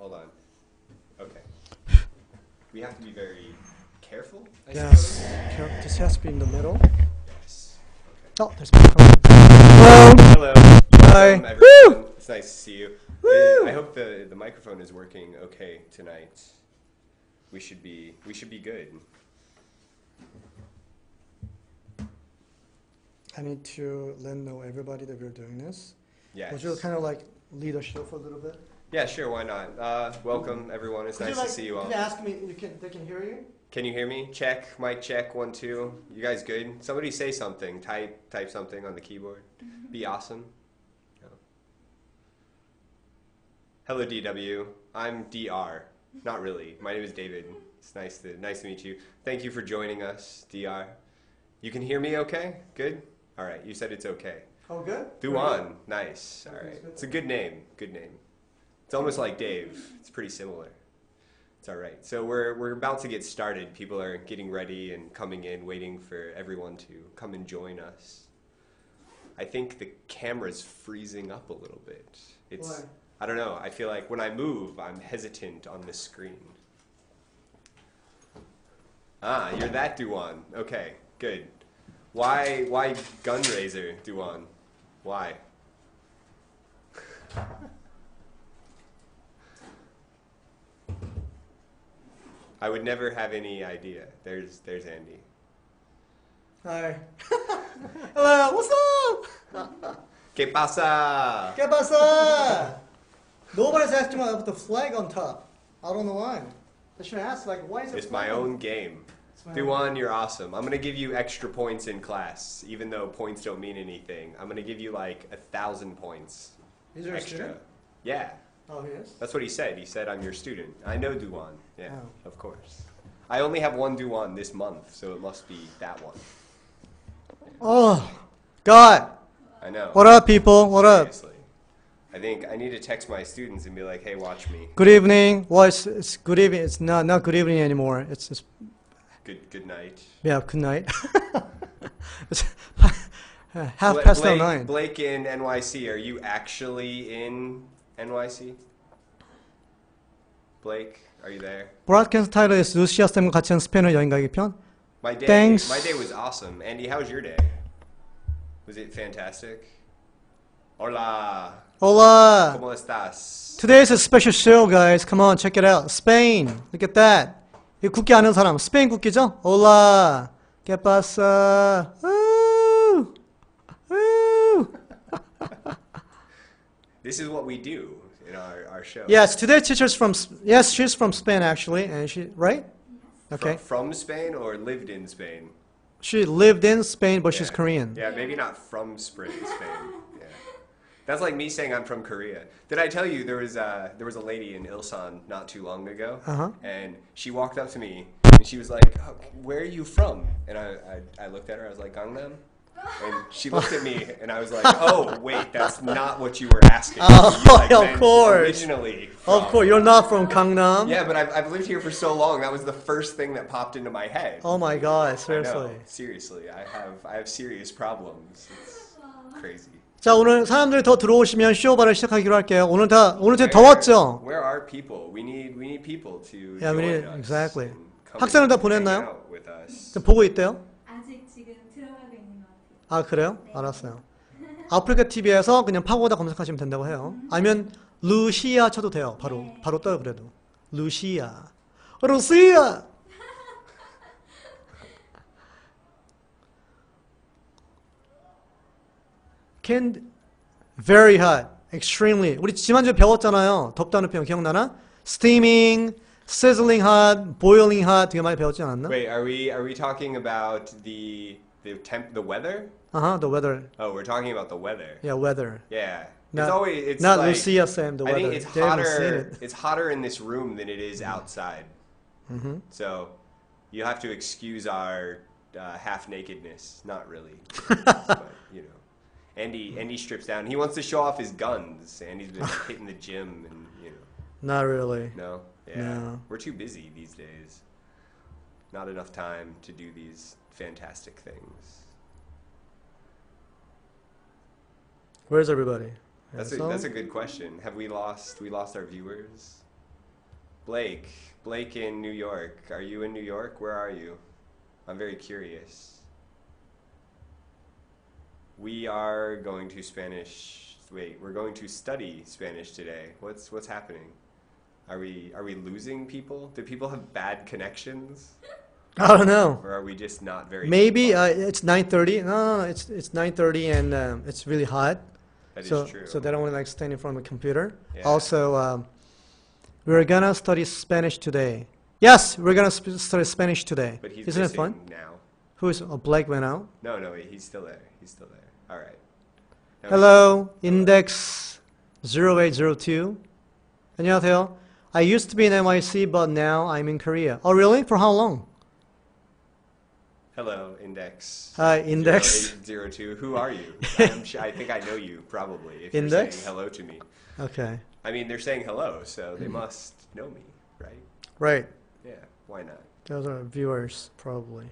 hold on. Okay. We have to be very careful, I Yes. suppose? This has to be in the middle. Yes. Okay. Oh, there's microphone. Hello. Hello. Hi. Welcome, everyone. It's nice to see you. I hope the microphone is working okay tonight. We should be good. I need to know everybody that we're doing this. Yes. Would you kind of like lead a show for a little bit? Yeah, sure, why not? Welcome, everyone. It's nice to see you all. Can you ask me? They can hear you. Can you hear me? Check, mic check, 1, 2. You guys good? Somebody say something. Type something on the keyboard. Be awesome. No. Hello, DW. I'm DR. Not really. My name is David. It's nice to meet you. Thank you for joining us, DR. You can hear me okay? Good? All right. You said it's okay. Oh, good. Duan. Nice. All Okay, right. good. It's a good name. Good name. It's almost like Dave. It's pretty similar. It's all right. So we're about to get started. People are getting ready and coming in, waiting for everyone to come and join us. I think the camera's freezing up a little bit. Why? I don't know. I feel like when I move, I'm hesitant on the screen. Ah, you're that Duan. Okay, good. Why Gunraiser, Duan? Why? I would never have any idea. There's Andy. Hi. Hello. What's up? ¿Qué pasa? ¿Qué pasa? Nobody's asked me about the flag on top. I don't know why. They should ask, like, why is it? It's my own game. Duan, you're awesome. I'm gonna give you extra points in class, even though points don't mean anything. I'm gonna give you like 1,000 points. Is there a extra. student? Yeah, Oh, he is. that's what he said. He said I'm your student. I know Duan. Yeah, Oh. of course. I only have one Duan this month, so it must be that one. Oh, God. I know. What up, people? What up? Seriously. I think I need to text my students and be like, "Hey, watch me." Good evening. Well, it's good evening. It's not good evening anymore. It's Good night. yeah, good night. It's half past Blake, 9. Blake in NYC. Are you actually in NYC? Blake, are you there? 브로드캐스트 타일러에서 루시아 쌤과 같이 한 스페인어 여행 가기 편. My day Thanks. was awesome. Andy, how was your day? Was it fantastic? Hola. Hola. ¿Cómo estás? Today's a special show, guys. Come on, check it out. Spain. Look at that. 이 국기 아는 사람. 스페인 국기죠? Hola. ¿Qué pasa? Woo. Woo. This is what we do in our show. Yes, today's teacher's from. Yes, she's from Spain actually, and she right. Okay. From Spain or lived in Spain? She lived in Spain, but she's Yeah. Korean. Yeah, maybe not from Spain. Yeah. That's like me saying I'm from Korea. Did I tell you there was a lady in Ilsan not too long ago, Uh-huh. and she walked up to me and she was like, "Oh, "Where are you from?" And I looked at her. I was like, "Gangnam." And she looked at me and I was like, "Oh, wait, that's not what you were asking." Oh, You, like, of meant course. Originally. Of course, you're not from Gangnam. Yeah, but I've lived here for so long. That was the first thing that popped into my head. Oh my God, I know. seriously. Seriously, I have serious problems. It's crazy. 자, 오늘 사람들이 더 들어오시면 쇼바를 시작하기로 할게요. 오늘 되게 더웠죠? Where are people? We need people to Yeah, we join need- us exactly. and come 학생들 다 and hang 보냈나요? out with us. 지금 보고 있대요? 아직 지금 들어가고 있는 것 같아요. 아, 그래요? 알았어요. 아프리카 TV에서 그냥 파고다 검색하시면 된다고 해요. 아니면 루시아 쳐도 돼요. 바로 떠요, 그래도. 루시아. 루시아! Very hot. Extremely. 우리 지난주에 배웠잖아요. 덥다는 표현 기억나나? Steaming, sizzling hot, boiling hot 되게 많이 배웠지 않았나? Wait, are we talking about the weather? The weather. Oh, we're talking about the weather. Yeah, weather. Yeah. Not, it's not like, Lucia Sam, the I weather. think it's They haven't seen hotter. it. It's hotter in this room than it is outside. Mm-hmm. So you have to excuse our half nakedness. Not really, but you know. Andy strips down. He wants to show off his guns. Andy's been hitting the gym and you know. Not really. No. Yeah. No. We're too busy these days. Not enough time to do these fantastic things. Where's everybody? That's So- a good question. Have we lost our viewers? Blake. Blake in New York. Are you in New York? Where are you? I'm very curious. We are going to Spanish. Wait, we're going to study Spanish today. What's happening? Are we losing people? Do people have bad connections? I don't know. Or are we just not very Maybe fun? it's 9:30. No, it's 9:30 and it's really hot. That is So true. so they don't want to like stand in front of a computer. Yeah. Also, we're gonna study Spanish today. Yes, we're gonna study Spanish today. But he's Isn't it missing fun? now. Who is Blake went out? No, he's still there. He's still there. All right. Now Hello, index 0802. 안녕하세요. I used to be in NYC, but now I'm in Korea. Oh, really? For how long? Hello, Index. Hi, Index. 0802. Who are you? I think I know you, probably, if Index? you're saying hello to me. Okay, I mean, they're saying hello, so they must know me, right? right. Yeah, why not? Those are viewers, probably.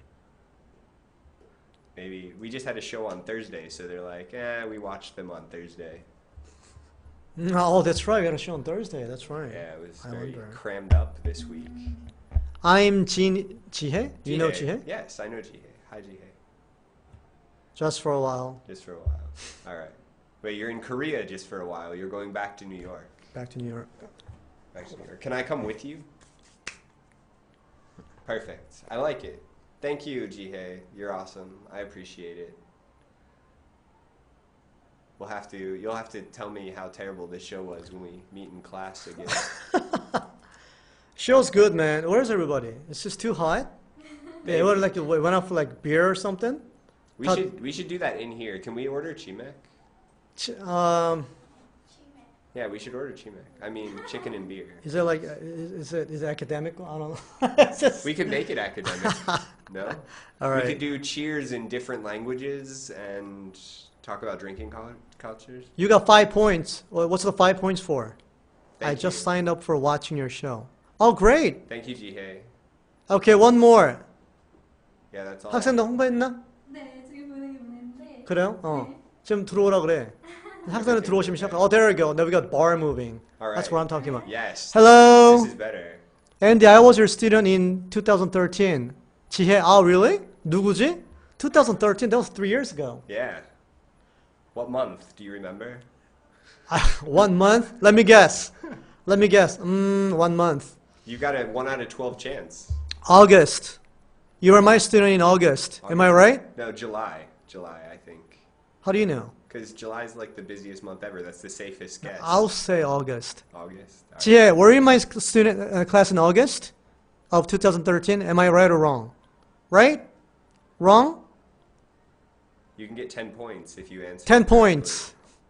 Maybe we just had a show on Thursday, so they're like, we watched them on Thursday. Oh, that's right. We got a show on Thursday. That's right. Yeah, it was I very wonder. crammed up this week. I'm Jihae. You know Jihae? Yes, I know Jihae. Hi, Jihae. Just for a while. Just for a while. All right. Wait, you're in Korea just for a while. You're going back to New York. Back to New York. Back to New York. Can I come with you? Perfect. I like it. Thank you, Jihae. You're awesome. I appreciate it. You'll have to tell me how terrible this show was when we meet in class again. Show's good, man. Where's everybody? It's just too hot. They went out for like beer or something. We should do that in here. Can we order chimek? Yeah, we should order chimek. I mean, chicken and beer. Is it like is it academic? I don't know. It's just- We could make it academic. No? All right. We could do cheers in different languages and talk about drinking cultures. You got 5 points. Well, what's the 5 points for? I Thank just you. signed up for watching your show. Oh, great. Thank you, Jihae. Okay, one more. Yeah, that's all. 학생들 홍보했나? 네, 지금 보내긴 보냈는데. 그래요? 어. 네. 지금 들어오라 그래. 학생들 들어오시면 시작. Oh, there we go. Now we got bar moving. All right. That's what I'm talking about. Yes. Hello. This is better. Andy, I was your student in 2013. 지혜, oh, really? 누구지? 2013, that was 3 years ago. Yeah. What month? Do you remember? 1 month? Let me guess. 1 month. You got a 1 out of 12 chance. August. You were my student in August. Am I right? No, July. July, I think. How do you know? Because July is like the busiest month ever. That's the safest guess. I'll say August. August. All right. 지혜, were you in my student class in August of 2013? Am I right or wrong? Right? Wrong? You can get 10 points if you answer. 10 points.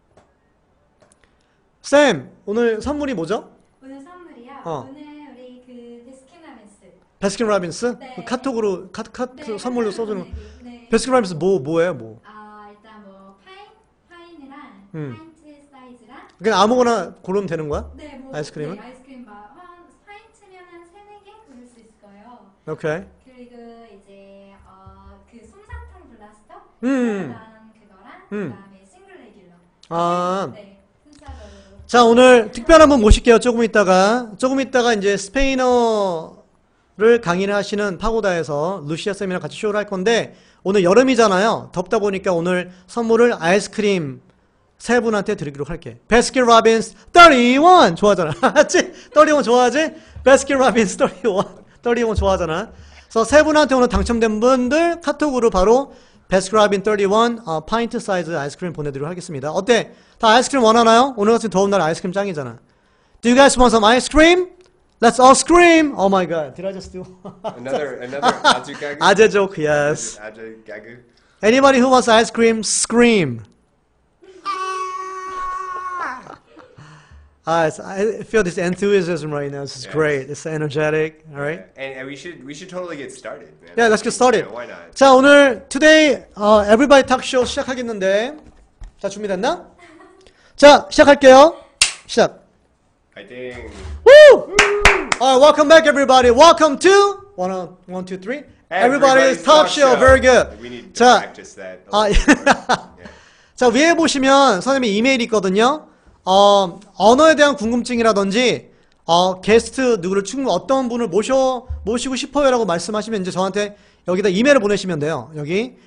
쌤, 오늘 선물이 뭐죠? 오늘 선물이요. 어. 오늘 우리 그 베스킨라빈스. 베스킨라빈스? 네. 그 카톡으로 네, 선물로 카톡으로 써주는 보내기. 네. 베스킨라빈스 뭐예요 뭐? 일단 뭐 파인이랑 음. 파인트 사이즈랑. 그냥 아무거나 고르면 되는 거야? 네, 뭐 아이스크림은? 네, 아이스크림 한 파인트면 한 3-4개 고를 수 있을 거예요. 오케이. 그리고 이제 그 솜사탕 블라스터 음. 그거랑 음. 그다음에 싱글 레귤러. 아. 네, 순서대로. 자, 오늘 특별한 분 모실게요. 조금 있다가 이제 스페인어를 강의를 하시는 파고다에서 루시아 쌤이랑 같이 쇼를 할 건데, 오늘 여름이잖아요. 덥다 보니까 오늘 선물을 아이스크림 3분한테 드리도록 할게. 베스킨 라빈스 31 좋아하잖아. 맞지? 31 좋아하지? 베스킨 라빈스 31 좋아하잖아. 그래서 3분한테 오늘 당첨된 분들 카톡으로 바로 베스킨 라빈 31 파인트 사이즈 아이스크림 보내드리도록 하겠습니다. 어때? 다 아이스크림 원하나요? 오늘 같은 더운 날 아이스크림 짱이잖아. Do you guys want some ice cream? Let's all scream! Oh my god, did I just do? Another ajugagu? 아재 joke, yes. Ajugagu? Anybody who wants ice cream, scream. I feel this enthusiasm right now. This is Yes. great. It's energetic. All right. And we should totally get started, man. Yeah, let's get started. Yeah, why not? 자, 오늘 today everybody talk show 시작하겠는데, 자 준비됐나? 자, 시작할게요. 시작. Fighting. Woo! All right, welcome back, everybody. Welcome to 1, 2, 3. Everybody's talk show. Very good. We need to 자, practice that. 아, Yeah. 자, 위에 보시면 선생님이 이메일이 있거든요. 언어에 대한 궁금증이라든지 게스트 누구를 어떤 분을 모시고 싶어요라고 말씀하시면 이제 저한테 여기다 이메일을 보내시면 돼요. 여기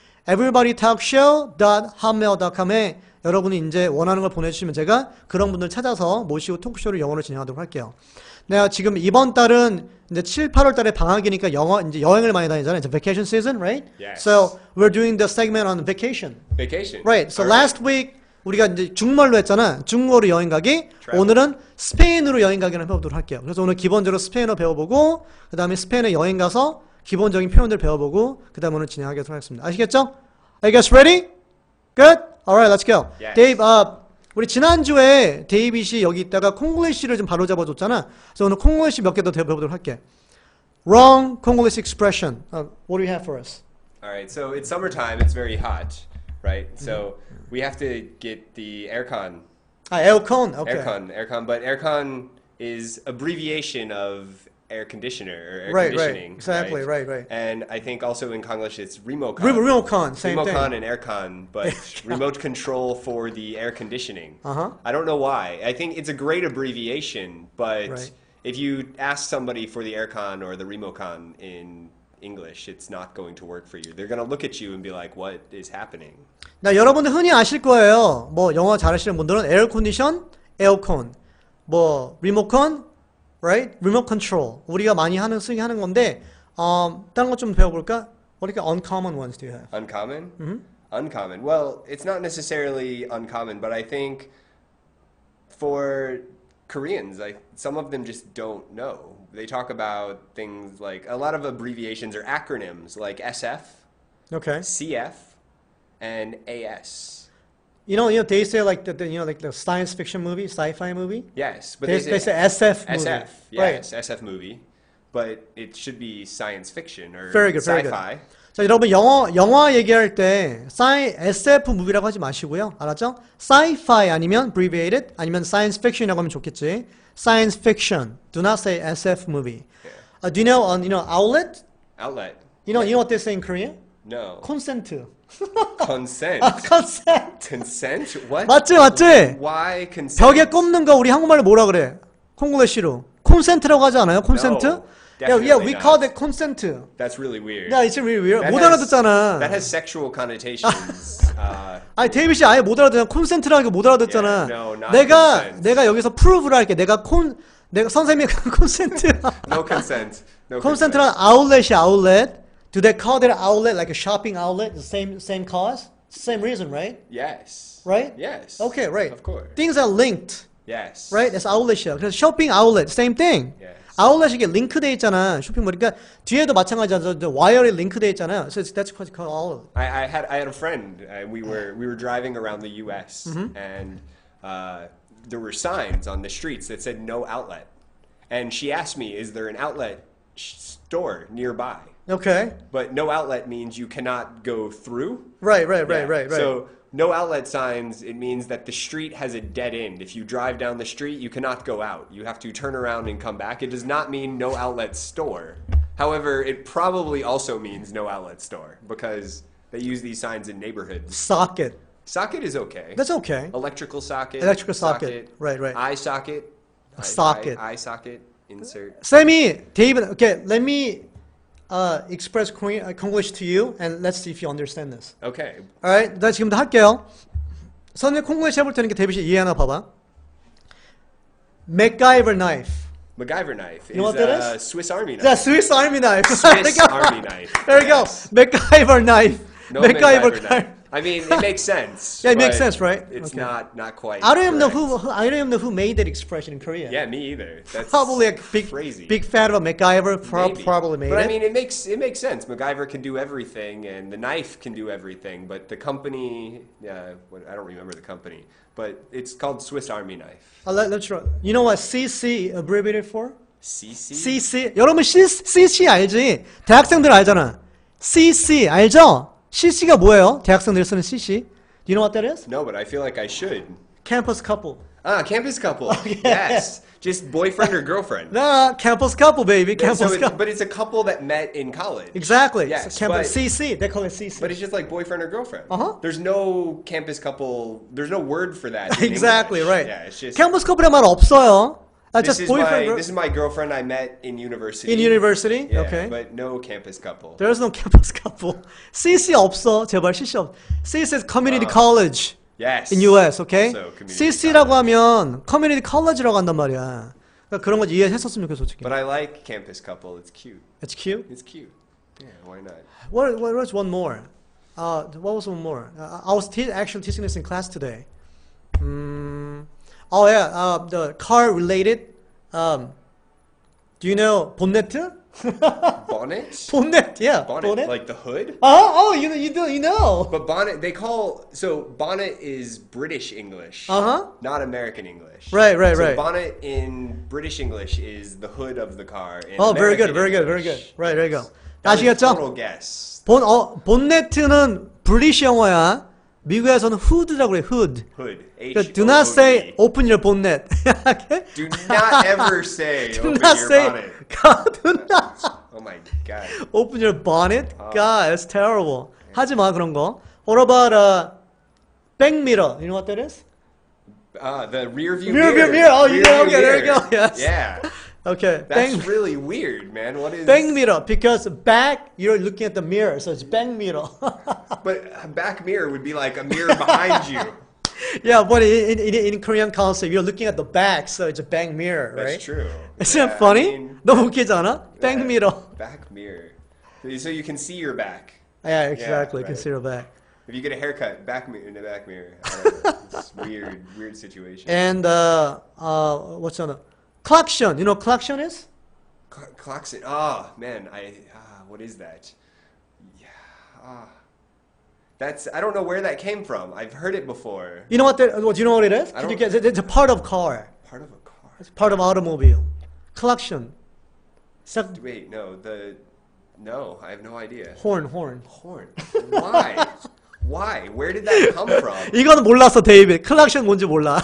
everybodytalkshow.hotmail.com에 여러분이 이제 원하는 걸 보내주시면 제가 그런 분들 찾아서 모시고 토크쇼를 영어로 진행하도록 할게요. 내가 지금 이번 달은 이제 7, 8월 달에 방학이니까 이제 여행을 많이 다니잖아요. It's vacation season, right? Yes. So we're doing the segment on vacation. Vacation. Right. So All last week 우리가 이제 중국말로 했잖아. 중국어로 여행 가기. Travel. 오늘은 스페인으로 여행 가기를 해보도록 할게요. 그래서 오늘 기본적으로 스페인어 배워보고 그 다음에 스페인에 여행 가서 기본적인 표현들 배워보고 그 다음에 오늘 진행하도록 하겠습니다. 아시겠죠? Are you guys ready? Good? Alright, let's go. Yes. Dave, 우리 지난주에 데이빗이 여기 있다가 콩글리시를 좀 바로 잡아줬잖아. 그래서 오늘 콩글리시 몇 개 더 배워보도록 할게. Wrong Congolese expression. What do you have for us? All right. So it's summertime. It's very hot, right? So we have to get the aircon. 에어컨. Okay. Aircon. But aircon is abbreviation of air conditioner or air Right, conditioning. right. Exactly, right. And I think also in Konglish it's remote. Remote-con, same thing. Remote-con and aircon, but remote control for the air conditioning. Uh-huh. I don't know why. I think it's a great abbreviation, but Right. if you ask somebody for the aircon or the remote-con in English, it's not going to work for you. They're going to look at you and be like, what is happening? 나 여러분들 흔히 아실 거예요. 뭐 영어 잘하시는 분들은 에어 컨디션, 에어컨, 뭐 리모컨, right? 리모트 컨트롤. 우리가 많이 쓰는 건데 다른 것 좀 배워볼까? What are the uncommon ones do you have? Uncommon? Uncommon. Well, it's not necessarily uncommon, but I think for Koreans, some of them just don't know. They talk about things like a lot of abbreviations or acronyms like SF, Okay. CF, and AS. You know, they say like like the science fiction movie, sci-fi movie. Yes, but They say SF movie. SF. Right. Yes, SF movie, but it should be science fiction or Very good, very sci-fi. 자, 여러분 영화 얘기할 때 SF 무비라고 하지 마시고요. 알았죠? Sci-fi 아니면 abbreviated 아니면 science fiction이라고 하면 좋겠지. Science fiction. Do not say SF movie. Yeah. Do you know outlet? Outlet. You know what they say in Korean? No. Consent. Consent. Consent. Consent? What? 맞지? Why consent? 벽에 꼽는 거 우리 한국말로 뭐라 그래? 콩글리시로. 콘센트라고 하지 않아요? 콘센트? No, yeah, we definitely call not. it consent. That's really weird. Yeah, it's really weird. That 못 has- 알아듣잖아. That has sexual connotations. 아니 데이빗이 아예 못 알아듣잖아. 콘센트라는 게 못 알아듣잖아. Yeah, no, not consent. 내가 여기서 프루브를 할게. 내가 선생님이 콘센트. No consent. No consent. 콘센트란 아울렛이 아울렛. Do they call that outlet like a shopping outlet? The same cause? Same reason, right? Yes. Right? Yes. Okay, right. Of course. Things are linked, Yes. right? That's outlet이야. 그래서 shopping outlet, same thing. Yes. 아울렛이 이게 링크돼 있잖아. 쇼핑몰. 그러니까 뒤에도 마찬가지야. 와이어리 링크돼 있잖아요. So that's what's called outlet. I had a friend. We were driving around the U.S. and there were signs on the streets that said no outlet, and she asked me, "Is there an outlet store nearby?" Okay. But no outlet means you cannot go through. Right. Yeah. So no outlet signs, it means that the street has a dead end. If you drive down the street, you cannot go out. You have to turn around and come back. It does not mean no outlet store. However, it probably also means no outlet store because they use these signs in neighborhoods. Socket. Socket is okay. That's okay. Electrical socket. Electrical socket. Right. Eye socket. Socket. Eye socket. Insert. Sammy, David, okay, let me express Korean, Konglish to you, and let's see if you understand this. Okay. Alright, 나 지금부터 할게요. 선생님 콩글리시 해볼 테니까 데이빗이 이해하나 봐봐. MacGyver knife. MacGyver knife. You know what that is? Swiss Army knife. That's Swiss Army knife. Swiss Army knife. There you go. Yes. MacGyver knife. No MacGyver MacGyver knife. knife. I mean, it makes sense. Yeah, it makes but sense, right? It's Okay. not quite. I don't even know correct. I don't even know who made that expression in Korea. Yeah, me either. That's Probably a crazy. big fan of MacGyver. Maybe. Probably made But it. I mean, it makes sense. MacGyver can do everything, and the knife can do everything. But the company, I don't remember the company, but it's called Swiss Army knife. let's try. You know what CC abbreviated for? CC. CC. 여러분 CC 알지? 대학생들 알잖아. CC 알죠? CC가 뭐예요? 대학생들이 쓰는 CC. Do you know what that is? No, but I feel like I should. Campus couple. Campus couple. Yes, just boyfriend or girlfriend. No, campus couple, baby. Yeah, Campus couple. but it's a couple that met in college. Exactly. Yes, So campus but- CC. They call it CC. But it's just like boyfriend or girlfriend. Uh-huh. There's no campus couple. There's no word for that. in exactly English. right. Yeah, it's just 캠퍼스 커플의 말 없어요. Just boyfriend. This is my girlfriend I met in university. In university? Yeah, Okay. but no campus couple. There's no campus couple. CC 없어. 제발 CC 없. CC is community college Yes. in US, okay? Also community CC라고 college. 하면 community college라고 한단 말이야. 그러니까 그런 거 이해했었으면 좋겠어, 솔직히. But I like campus couple. It's cute. It's cute. It's cute. Yeah, why not? What's one more? What was one more? I was actually teaching this in class today. Oh yeah, the car related. Do you know bonnet? Bonnet? bonnet, yeah. Bonnet, like the hood? Oh, you know. But bonnet, they call, so bonnet is British English, not American English. Right. So bonnet in British English is the hood of the car. In Oh, very good, American very good. English. Right, there you go. That was a 아시겠죠? total guess. 본네트는 브리시 영어야. 미국에서는 hood라고 그래, hood. Hood. 그러니까 do not say open your bonnet. Okay? Do not ever say Do open not your say. bonnet. God, do not Oh my god. open your bonnet. God, that's terrible. 하지 마 그런 거. What about back mirror? You know what that is? The rear view Rear mirror. view mirror. Oh, you Rear know, view okay, there you mirror. go. Yes. Yeah. Okay. That's Back, really weird, man. What is back mirror because back you're looking at the mirror, so it's back mirror. But a back mirror would be like a mirror behind you. Yeah, but in Korean concept, you're looking at the back, so it's a back mirror, right? That's true. Isn't Yeah, it funny? I mean, 너무 웃기지 않아? Back yeah, mirror. Back mirror. So you can see your back. Yeah, exactly. right. Consider back. If you get a haircut, back mirror in the back mirror. I don't know. It's weird situation. And what's on? Klaxon. You know what klaxon is? Klaxon. Oh man, what is that? Yeah. I don't know where that came from. I've heard it before. You know what? Do you know what it is? I Can you don't- guess? It's a part of car. Part of a car. It's part of automobile. Klaxon. Wait, no, I have no idea. Horn. Horn. Why? Why? Where did that come from? 이거는 몰랐어, 데이비드. 클락션 뭔지 몰라.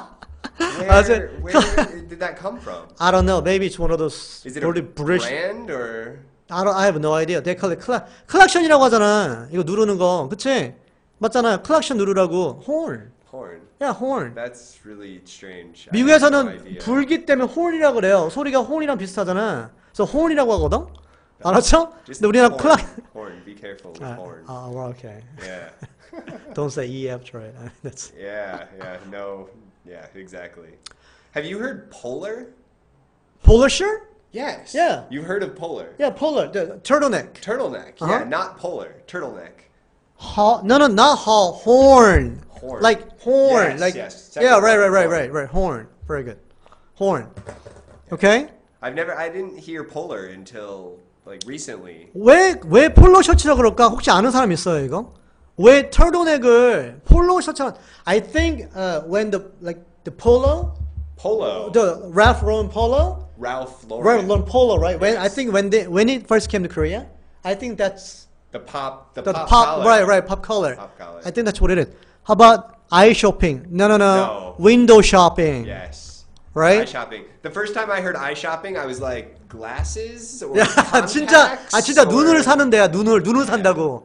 Where did that come from? I don't know. Maybe it's one of those Is it a really British. brand or? I have no idea. They call it 클락션이라고 하잖아. 이거 누르는 거, 그치? 맞잖아. 클락션 누르라고. Horn. Horn. Yeah, horn. That's really strange. I have no 미국에서는 idea. 불기 때문에 horn이라고 그래요. 소리가 horn이랑 비슷하잖아. 그래서 horn이라고 하거든. 알았죠? Just 근데 우리나라 horn. 클락. Horn. Be careful with horn. Well, okay. Yeah. Don't say E after it. That's. Yeah. No. Yeah. Exactly. Have you heard polar? Polar shirt? Yes. Yeah. You've heard of polar? Yeah, polar. The turtleneck. Turtleneck. Uh-huh. Yeah, not polar. Turtleneck. No, not horn. Horn. Like horn. Yes, like yes. Second yeah, one, right. Horn. Very good. Horn. Okay? I didn't hear polar until like recently. 왜 폴로 셔츠라 그럴까? 혹시 아는 사람 있어요, 이거? 왜 털도넥을 폴로 셔츠라? I think when the polo, Polo. the Ralph Lauren polo, Ralph Lauren. Ralph Lauren polo, right? When I Yes. think when it first came to Korea, I think that's The pop pop collar. right, pop collar. Pop collar. I think that's what it is. How about eye shopping? No. No. Window shopping. Yes. Right? Eye shopping. The first time I heard eye shopping, I was like, glasses or 야, contacts? 진짜 눈을 or- 사는 데야. 눈을 산다고.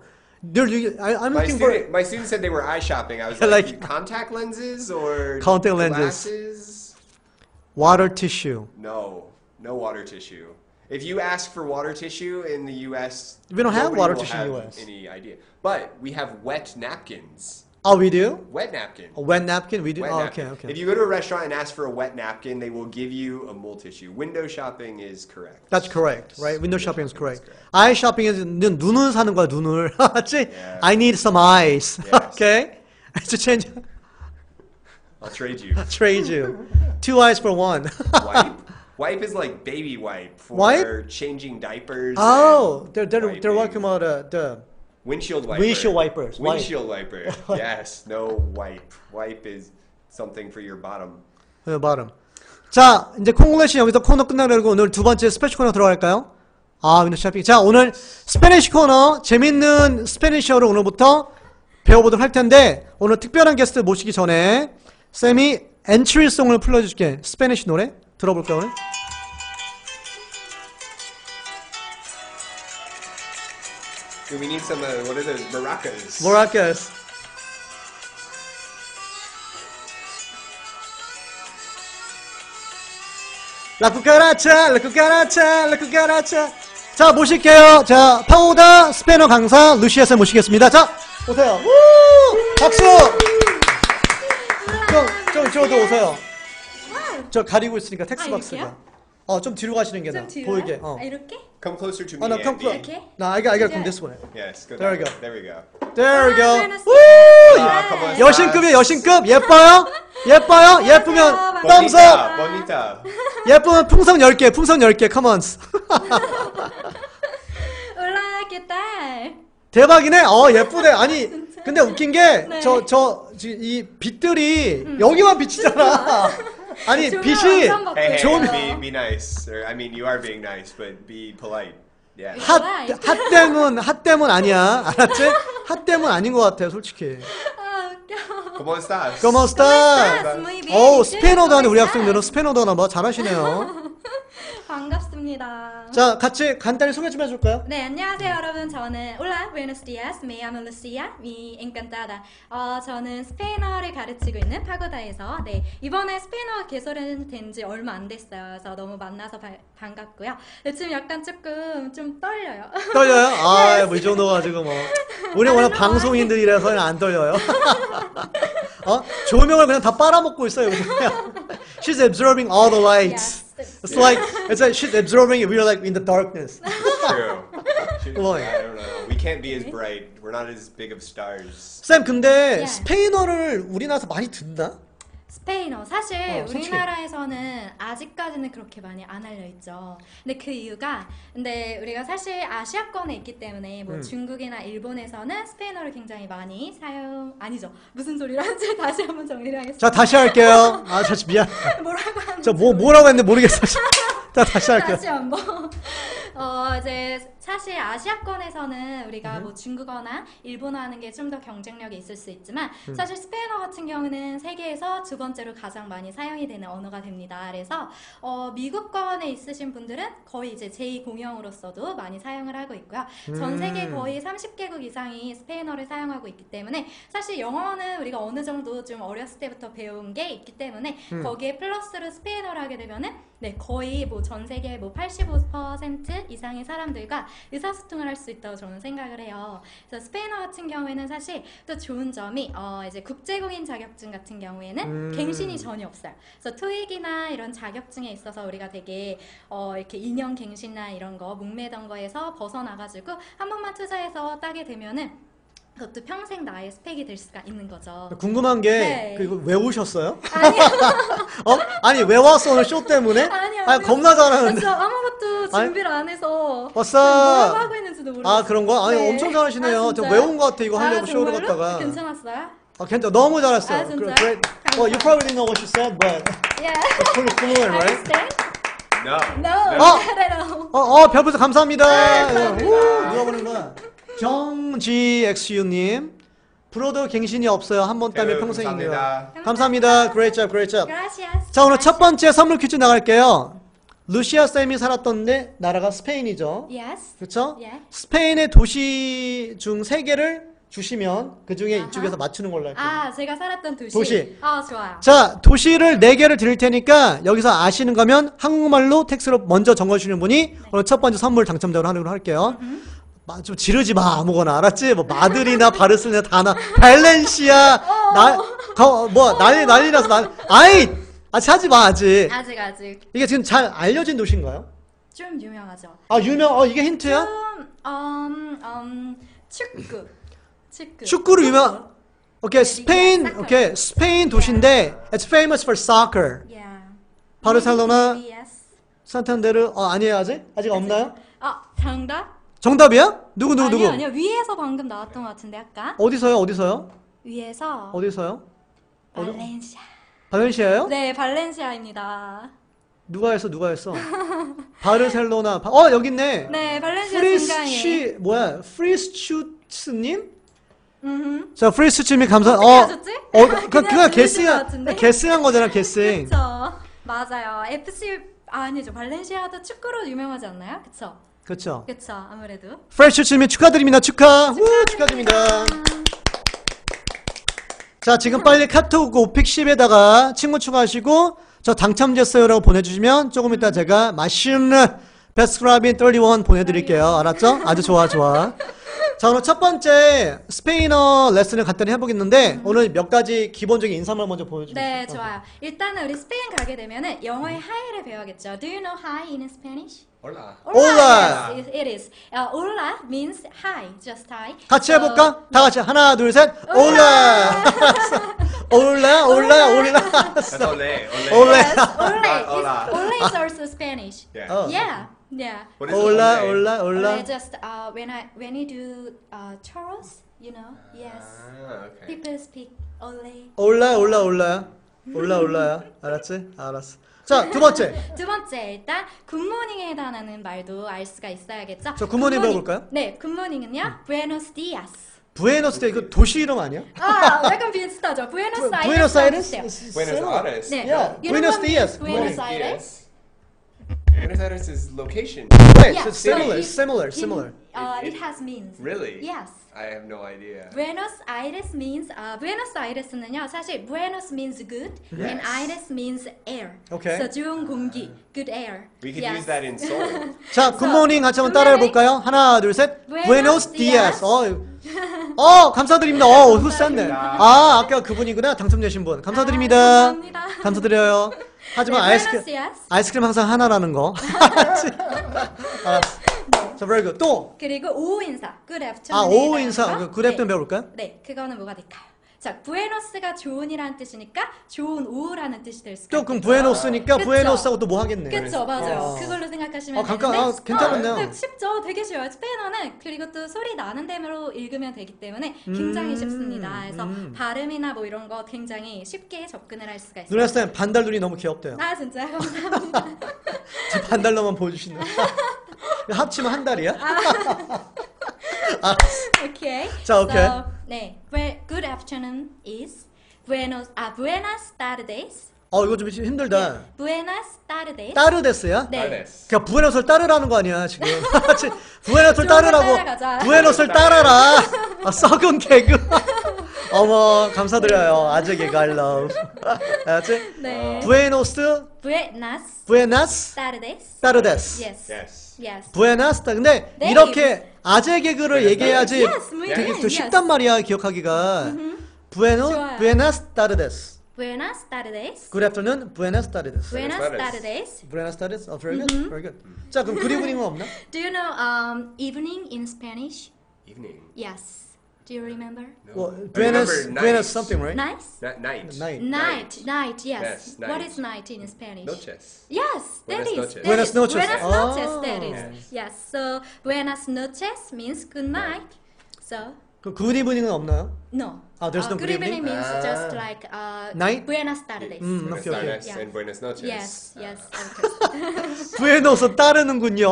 I'm My looking for student said they were eye shopping. I was Like- like, contact lenses or Contact lenses. glasses? water tissue. No water tissue. If you ask for water tissue in the U.S., We don't have nobody water will tissue in the have US. Any idea? But we have wet napkins. Oh, we do? Wet napkin. A wet napkin? We do? Wet Oh, napkin. okay. If you go to a restaurant and ask for a wet napkin, they will give you a mull tissue. Window shopping is correct. That's correct, right? Window shopping is shopping is correct. Eye shopping is 눈을 사는 거야, 눈을. 맞지? Yeah. I need some eyes. Yes. Okay? To change, I'll trade you. trade you. 2 eyes for 1. Wipe? Wipe is like baby wipe for Wipe? changing diapers. Oh, and they're wiping. talking about the Windshield wiper. Windshield wipers. Wipe. Windshield wiper. Yes. No wipe. Wipe is something for your bottom. bottom. 자, 이제 콩글리시 여기서 코너 끝나고 오늘 두 번째 스페니쉬 코너 들어갈까요? 윈도우 쇼핑. 자, 오늘 스페니쉬 코너 재밌는 스페니쉬어로 오늘부터 배워보도록 할 텐데 오늘 특별한 게스트 모시기 전에 쌤이 엔트리송을 불러줄게. 스페니쉬 노래 들어볼까요 오늘? We need some, what are those, maracas. Maracas. 라쿠카라차, 라쿠카라차, 라쿠카라차. 자, 모실게요. 자, 파고다 스페인어 강사 루시아 쌤 모시겠습니다. 자, 오세요. 우! 박수! 저도 오세요. 저 가리고 있으니까 텍스박스가. 이렇게요? 좀 뒤로 가시는 게 나아. 좀 뒤로요? 보이게. 아, 이렇게? Come closer to me. No, come Andy. close. 이렇게? No, I gotta come this way. Yes, go There we that go. way. There we go. There we go. buenos 우! Ah, come on. 여신급이에요, 여신급. 예뻐요? 예뻐요? 예쁘면 반갑습니다. thumbs up. Bonita. 예쁘면 풍선 10개, 풍선 10개. Come on. 올라, ¿qué tal? 대박이네. 예쁘네. 아니, 근데 웃긴 게, 네. 이 빛들이 여기만 비치잖아. 아니, 조명 빛이 엄청 받고 Hey, hey, 있어요. be nice. Or I mean, you are being nice, but be polite. Yeah. 핫댐은 아니야. 알았지? 핫댐은 아닌 것 같아요, 솔직히. 아, 웃겨. ¿Cómo estás? ¿Cómo estás? estás? Muy bien. 스페인어도 하네, 우리 ¿Cómo 학생들은. estás? 스페인어도 하나 봐. 잘하시네요. 반갑습니다. 자, 같이 간단히 소개 좀 해줄까요? 네, 안녕하세요, 여러분. 저는 Hola, buenos días. Me llamo Lucia. Mi encantada. 저는 스페인어를 가르치고 있는 파고다에서 이번에 스페인어 개설된 지 얼마 안 됐어요. 그래서 너무 만나서 반갑고요. 지금 약간 조금 좀 떨려요. 떨려요? 뭐 이 정도가 지금 뭐. 우리 워낙 방송인들이라서 안 떨려요. 조명을 그냥 다 빨아먹고 있어요. 그냥. She's absorbing all the lights. Yes. It's like she's absorbing it. We're like in the darkness. True. Glowing. I don't know. We can't be as bright. We're not as big of stars. 쌤, 근데 Yeah. 스페인어를 우리나라에서 많이 듣나? 스페인어 사실 솔직히. 우리나라에서는 아직까지는 그렇게 많이 안 알려 있죠. 근데 그 이유가 우리가 사실 아시아권에 있기 때문에 뭐 중국이나 일본에서는 스페인어를 굉장히 많이 아니죠. 무슨 소리를 하는지 다시 한번 정리를 하겠습니다. 자, 다시 할게요. 저 미안. 뭐라고 하는지 저 뭐라고 했는데 모르겠어. 자, 다시 할게요. 다시 한번. 이제 사실 아시아권에서는 우리가 뭐 중국어나 일본어 하는 게 좀 더 경쟁력이 있을 수 있지만 사실 스페인어 같은 경우는 세계에서 두 번째로 가장 많이 사용이 되는 언어가 됩니다. 그래서 미국권에 있으신 분들은 거의 이제 제2공용으로서도 많이 사용을 하고 있고요. 전 세계 거의 30개국 이상이 스페인어를 사용하고 있기 때문에 사실 영어는 우리가 어느 정도 좀 어렸을 때부터 배운 게 있기 때문에 거기에 플러스로 스페인어를 하게 되면은 거의 뭐 전 세계 뭐 85% 이상의 사람들과 의사소통을 할 수 있다고 저는 생각을 해요. 그래서 스페인어 같은 경우에는 사실 또 좋은 점이 이제 국제공인 자격증 같은 경우에는 갱신이 전혀 없어요. 그래서 토익이나 이런 자격증에 있어서 우리가 되게 이렇게 2년 갱신이나 이런 거 목매던 거에서 벗어나가지고 한 번만 투자해서 따게 되면은 그것도 평생 나의 스펙이 될 수가 있는 거죠. 궁금한 게 네. 이거 왜 오셨어요? 아니요. 아니 왜 왔어 오늘 쇼 때문에? 아니요. 아니 겁나 잘하는데. 저 아무것도 준비를 안 해서 왔어. 뭐라고 하고 있는지도 모르겠어요. 그런 거? 아니 네. 엄청 잘하시네요. 저 진짜요? 외운 것 같아 이거 하려고 쇼를 정말로? 갔다가. 괜찮았어요? 괜찮아. 너무 잘했어요. 진짜요? Great. Well, you probably didn't know what she said, but Yeah. it's pretty fluent, right? Understand? No. No. 어! Not at all. 별풍선 감사합니다. 감사합니다. 우, 누가 보는 거야? 정GXU님. 불어도 갱신이 없어요. 한 번 따면 아유, 평생이네요. 감사합니다. 감사합니다. Great job, great job. Gracias. 자, 오늘 첫 번째 선물 퀴즈 나갈게요. 루시아 쌤이 살았던데 나라가 스페인이죠. Yes. 그렇죠? Yeah. 스페인의 도시 중 3개를 주시면 그 중에 아하. 이쪽에서 맞추는 걸로 할게요. 제가 살았던 도시. 도시. 좋아요. 자, 도시를 4개를 드릴 테니까 여기서 아시는 거면 한국말로 텍스트로 먼저 적어주시는 분이 오늘 첫 번째 선물 당첨자로 하는 걸로 할게요. 좀 지르지 마 아무거나 알았지? 뭐 마드리나 바르셀로나 다나 발렌시아 난리 나서 아직 하지 마 아직. 아직. 이게 지금 잘 알려진 도시인가요? 좀 유명하죠. 이게 힌트야? 축구. 축구로 유명. 오케이, 스페인. soccer. 오케이, 스페인 도시인데 it's famous for soccer. Yeah. 바르셀로나, Yes. 산탄데르. 아니에요 아직 없나요? 정답? 정답이야? 누구? 아니요. 위에서 방금 나왔던 것 같은데 아까. 어디서요? 위에서. 어디서요? 발렌시아. 발렌시아요? 네, 발렌시아입니다. 누가 했어? 바르셀로나. 여기 있네. 네, 발렌시아 중간에. 프리스추츠님? 자, 프리스추츠님 감사. 어떻게 하셨지? 그냥 누르신 것 같은데? 게스한 거잖아, 게스. 그쵸. 맞아요. FC 아니죠. 발렌시아도 축구로 유명하지 않나요? 그쵸. 아무래도. 프리스추츠님 축하드립니다. 축하드립니다. 자, 지금 빨리 카톡 오픽10에다가 친구 추가하시고 저 당첨됐어요라고 보내주시면 조금 이따 제가 맛있는 베스크라빈 31 보내드릴게요. 알았죠? 아주 좋아. 자, 오늘 첫 번째 스페인어 레슨을 간단히 해보겠는데 오늘 몇 가지 기본적인 인사말 먼저 보여주세요. 네, 좋아요. 일단은 우리 스페인 가게 되면은 영어의 hi를 배워야겠죠. Do you know hi in Spanish? Hola. Hola. Yes, it is. Hola means hi, just hi. 같이 해볼까? 다 같이 하나 둘 셋. 올라. 올라. That's ole. Ole. Yes, Hola. ole is also Spanish. Yeah. Oh. Yeah. What is 올라. Ole just when you do churros, you know. Yes. Okay. People speak ole. 올라야. 알았어. 자, 두 번째. 두 번째, 일단 굿모닝에 해당하는 말도 알 수가 있어야겠죠. 자, 굿모닝 배워볼까요? 네, 굿모닝은요. Buenos dias. 부에노스 데 이거 도시 이름 아니야? 약간 비슷하죠. Buenos Aires. 부에노스 아이레스? Buenos Aires. 네. Yeah. You know Buenos what Dias. means Buenos Aires? Buenos Aires is location. Right, Yeah, so similar, but similar. It has means. Really? Yes. I have no idea. Buenos Aires means Buenos Aires는요. 사실 Buenos means good and Aires means air. Okay. So 좋은 공기, good air. We could Yes. use that in Seoul. 자, 굿모닝 같이 한번 따라해볼까요? 하나, 둘, 셋. Buenos Buenos dias. dias. 감사드립니다. 훌륭했네. 아까 그분이구나. 당첨되신 분. 감사드립니다. 감사합니다. 감사드려요. 하지만 Buenos dias. 아이스크림 항상 하나라는 거. 자, very good. 또. 그리고 오후 인사, good afternoon. 오후 인사. 그 굿애프터눈 배워볼까요? 네, 그거는 뭐가 될까요? 자, 부에노스가 좋은이라는 뜻이니까 좋은 오후라는 뜻이 될 수가 또 그럼 있겠죠. 부에노스니까 그쵸? 부에노스하고 또 뭐 하겠네. 그쵸, 맞아요. 어. 그걸로 생각하시면 잠깐, 되는데 괜찮았네요. 네, 쉽죠. 되게 쉬워요. 스페인어는 그리고 또 소리 나는 대로 읽으면 되기 때문에 굉장히 쉽습니다. 그래서 발음이나 뭐 이런 거 굉장히 쉽게 접근을 할 수가 있어요. 누나 쌤 반달 눈이 너무 귀엽대요. 아, 진짜 감사합니다. 저 반달로만 보여주시네. 합치면 한 달이야? 오케이. 자, 오케이. So, 네, good afternoon is buenas tardes. 이거 좀 힘들다. Buenas tardes. 따르데스야? 네. Tardes. 그냥 부에노스를 따르라는 거 아니야 지금. 부에노스를 좀 따르라고. 따라가자. 부에노스를 따라라. 썩은 개그. 어머 감사드려요. 아재 개그 I love. 알았지? 네. 부에노스 Buenas tardes. Yes. Yes. Yes. 부에나스 근데 네. 이렇게 아재 개그를 얘기해야지 Yes, muy 되게 bien, 또 쉽단 yes. 말이야 기억하기가. 좋아요. Buenas tardes. Buenas tardes. Good afternoon. Buenas tardes. Buenas tardes. tardes. Buenas tardes. Very good. Very good. 자 그럼 good evening은 없나? Do you know evening in Spanish? Evening. Yes. Do you remember? No. Well, I Buenas remember Buenas night. something, right? Nice. Night. Night. Night. Yes. Yes, What night. is night in Spanish? Noches. Yes, that Buenas is. noches. that Buenas is. noches. Buenas Oh. noches. That is. Yes. Yes. So buenas noches means good night. So 그 good evening은 없나요? no. there's no good good evening? evening means Ah. just like Night? Buenas tardes. Buenas okay, okay. tardes Yeah. and buenas noches. Yes. Yes. Okay. 부에노스 따르는군요.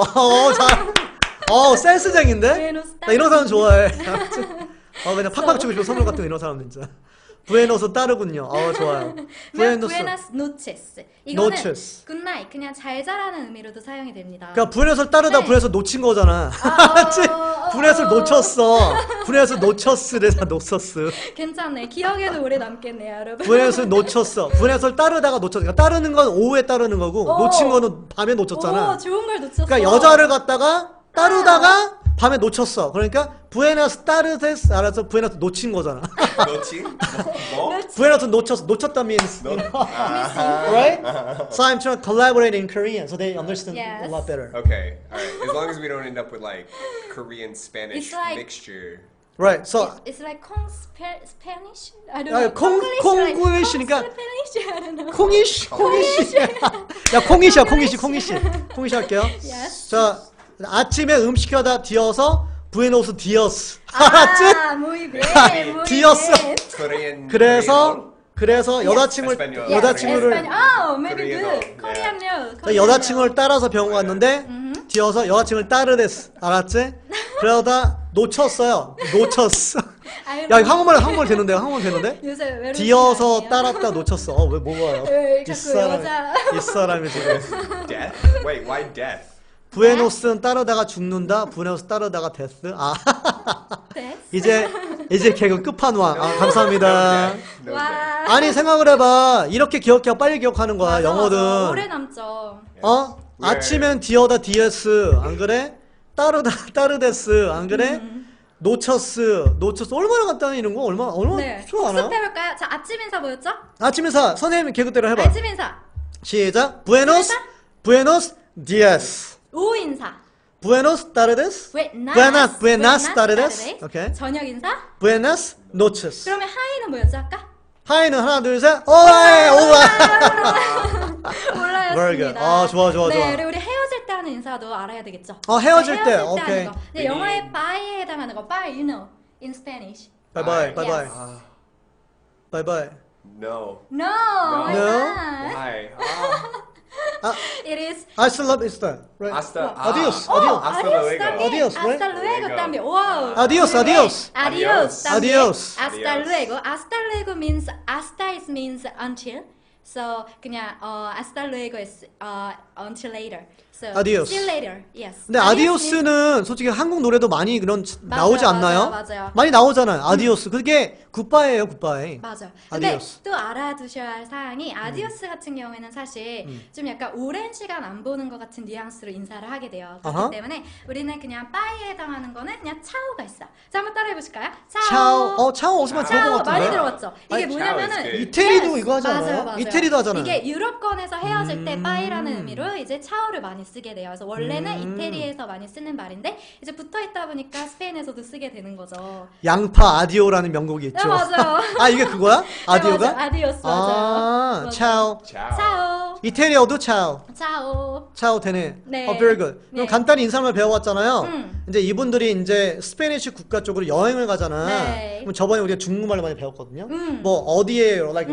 센스쟁인데? Buenos 나 이런 사람 좋아해. 그냥 팍팍 주고 싶어 선물 같은 거 이런 사람 진짜. 부에노스 따르군요. 좋아요. 부에노스. Buenas noches. 이거는 Noches. good night 그냥 잘 자라는 의미로도 사용이 됩니다. 그러니까 부에노스를 따르다 네. 부에노스 놓친 거잖아. 알았지? 부에노스를 놓쳤어. 부에노스 놓쳤으래서 놓쳤어. 괜찮네. 기억에도 오래 남겠네요, 여러분. 부에노스를 놓쳤어. 부에노스를 따르다가 놓쳤어. 그러니까 따르는 건 오후에 따르는 거고 오. 놓친 거는 밤에 놓쳤잖아. 오, 좋은 걸 놓쳤어. 그러니까 여자를 갖다가 따르다가 밤에 놓쳤어. 그러니까 부에노스 따르데스 알아서 부에노스 놓친 거잖아. Noching? 뭐? 부에노스 놓쳤다 means No. right? So I'm trying to collaborate in Korean so they understand Yes. a lot better. Okay. All right. As long as we don't end up with like Korean Spanish It's like- mixture. Right. So It's like Spanish? I don't know. 콩글리시니까 Spanish? I don't know. 콩이시. 야 콩이시 할게요. Yes. 자 아침에 시켜다 디어서 부에노스 디어스. 알았지? muy bien, muy 디어스. bien. Korean. 그래서 여자친구를 Español. 여자친구를 Oh, maybe Korean. good. Korean no. 자, 여자친구를 따라서 병원 갔는데 뒤어서 여자친구를 따르데스 알았지? 그러다 놓쳤어요. 놓쳤어. 야 이거 한국말 되는데 한국말 되는데? 요새 외로운 뒤어서 시간이에요. 따랐다 놓쳤어. 왜 뭐가요? 왜 이 자꾸 여자 사람이 지금 Death? Wait, why death? 부에노스는 따르다가 죽는다. 부에노스 따르다가 데스. 네? 이제 이제 개그 끝판왕. 아, 감사합니다. No 와. doubt. 아니 생각을 해봐. 이렇게 기억해야 빨리 기억하는 거야. 맞아, 영어든. 맞아. 오래 남죠. 어? 왜? 아침엔 디어다 디에스 안 그래? 따르다 따르데스 안 그래? 놓쳤스 얼마나 간단해 이런 거 얼마나 네. 좋아 않아? 복습해볼까요? 자, 아침 인사 뭐였죠? 아침 인사 선생님 개그대로 해봐. 아침 인사. 시작. 부에노스 디에스. 오후 인사. 부에노스 따르데스. 부에나스 따르데스. 오케이. 저녁 인사. 부에나스 노체스. 그러면 하이는 뭐였죠 아까? 하이는 하나 둘 셋. 오라이 Very good. 몰라였습니다. 아, 좋아. 네, 그리고 우리 헤어질 때 하는 인사도 알아야 되겠죠. 헤어질 때. 하는 오케이. 거. 네, 영어의 bye에 해당하는 거. bye, you know, in Spanish. 바이바이 Yes. 바이바이 Ah, 바이바이. no. No, No. why not? Why? It is. I still love Insta. Right. Hasta. Adios. Oh, Hasta adios luego. también. Adios, right? Hasta luego Luego. también. Wow. Adios, adios. Adios. también. Adios. Hasta Adios. luego. Hasta luego means hasta is means until. So 그냥 hasta luego is until later. So Adios. see you later. Yes. 근데 Adios means- 아디오스는 솔직히 한국 노래도 많이 그런 나오지 않나요? 맞아요. 많이 나오잖아요. 아디오스. 그게 굿바이예요, 굿바이. 맞아. 근데 아디오스. 또 알아두셔야 할 사항이 아디오스 같은 경우에는 사실 좀 약간 오랜 시간 안 보는 것 같은 뉘앙스로 인사를 하게 돼요. 그렇기 아하. 때문에 우리는 그냥 빠이에 해당하는 거는 그냥 차오가 있어. 자, 한번 따라해 보실까요? 차오. 차오 어디서 많이 들어본 것 차오 많이 같은데. 들어봤죠? 이게 아니, 뭐냐면은 차오 is good. 이태리도 Yes. 이거 하지 않아요? 맞아요. 이태리도 하잖아요. 이게 유럽권에서 헤어질 때 빠이라는 의미로 이제 차오를 많이 쓰게 돼요. 그래서 원래는 이태리에서 많이 쓰는 말인데 이제 붙어 있다 보니까 스페인에서도 쓰게 되는 거죠. 양파 아디오라는 명곡이 있죠. 네, 맞아요. 아, 이게 그거야? 아디오가? 네, 맞아요. 아디오스 아, 맞아요. 맞아요. 차오. Ciao. 차오. 이태리어도 차오. 차오. 차오 되네. 네. very good. 그럼 네. 간단히 인사말 배워왔잖아요. 음. 이제 이분들이 이제 스페니쉬 국가 쪽으로 여행을 가잖아. 네. 그럼 저번에 우리가 중국말로 많이 배웠거든요. 음. 뭐 어디에요? Like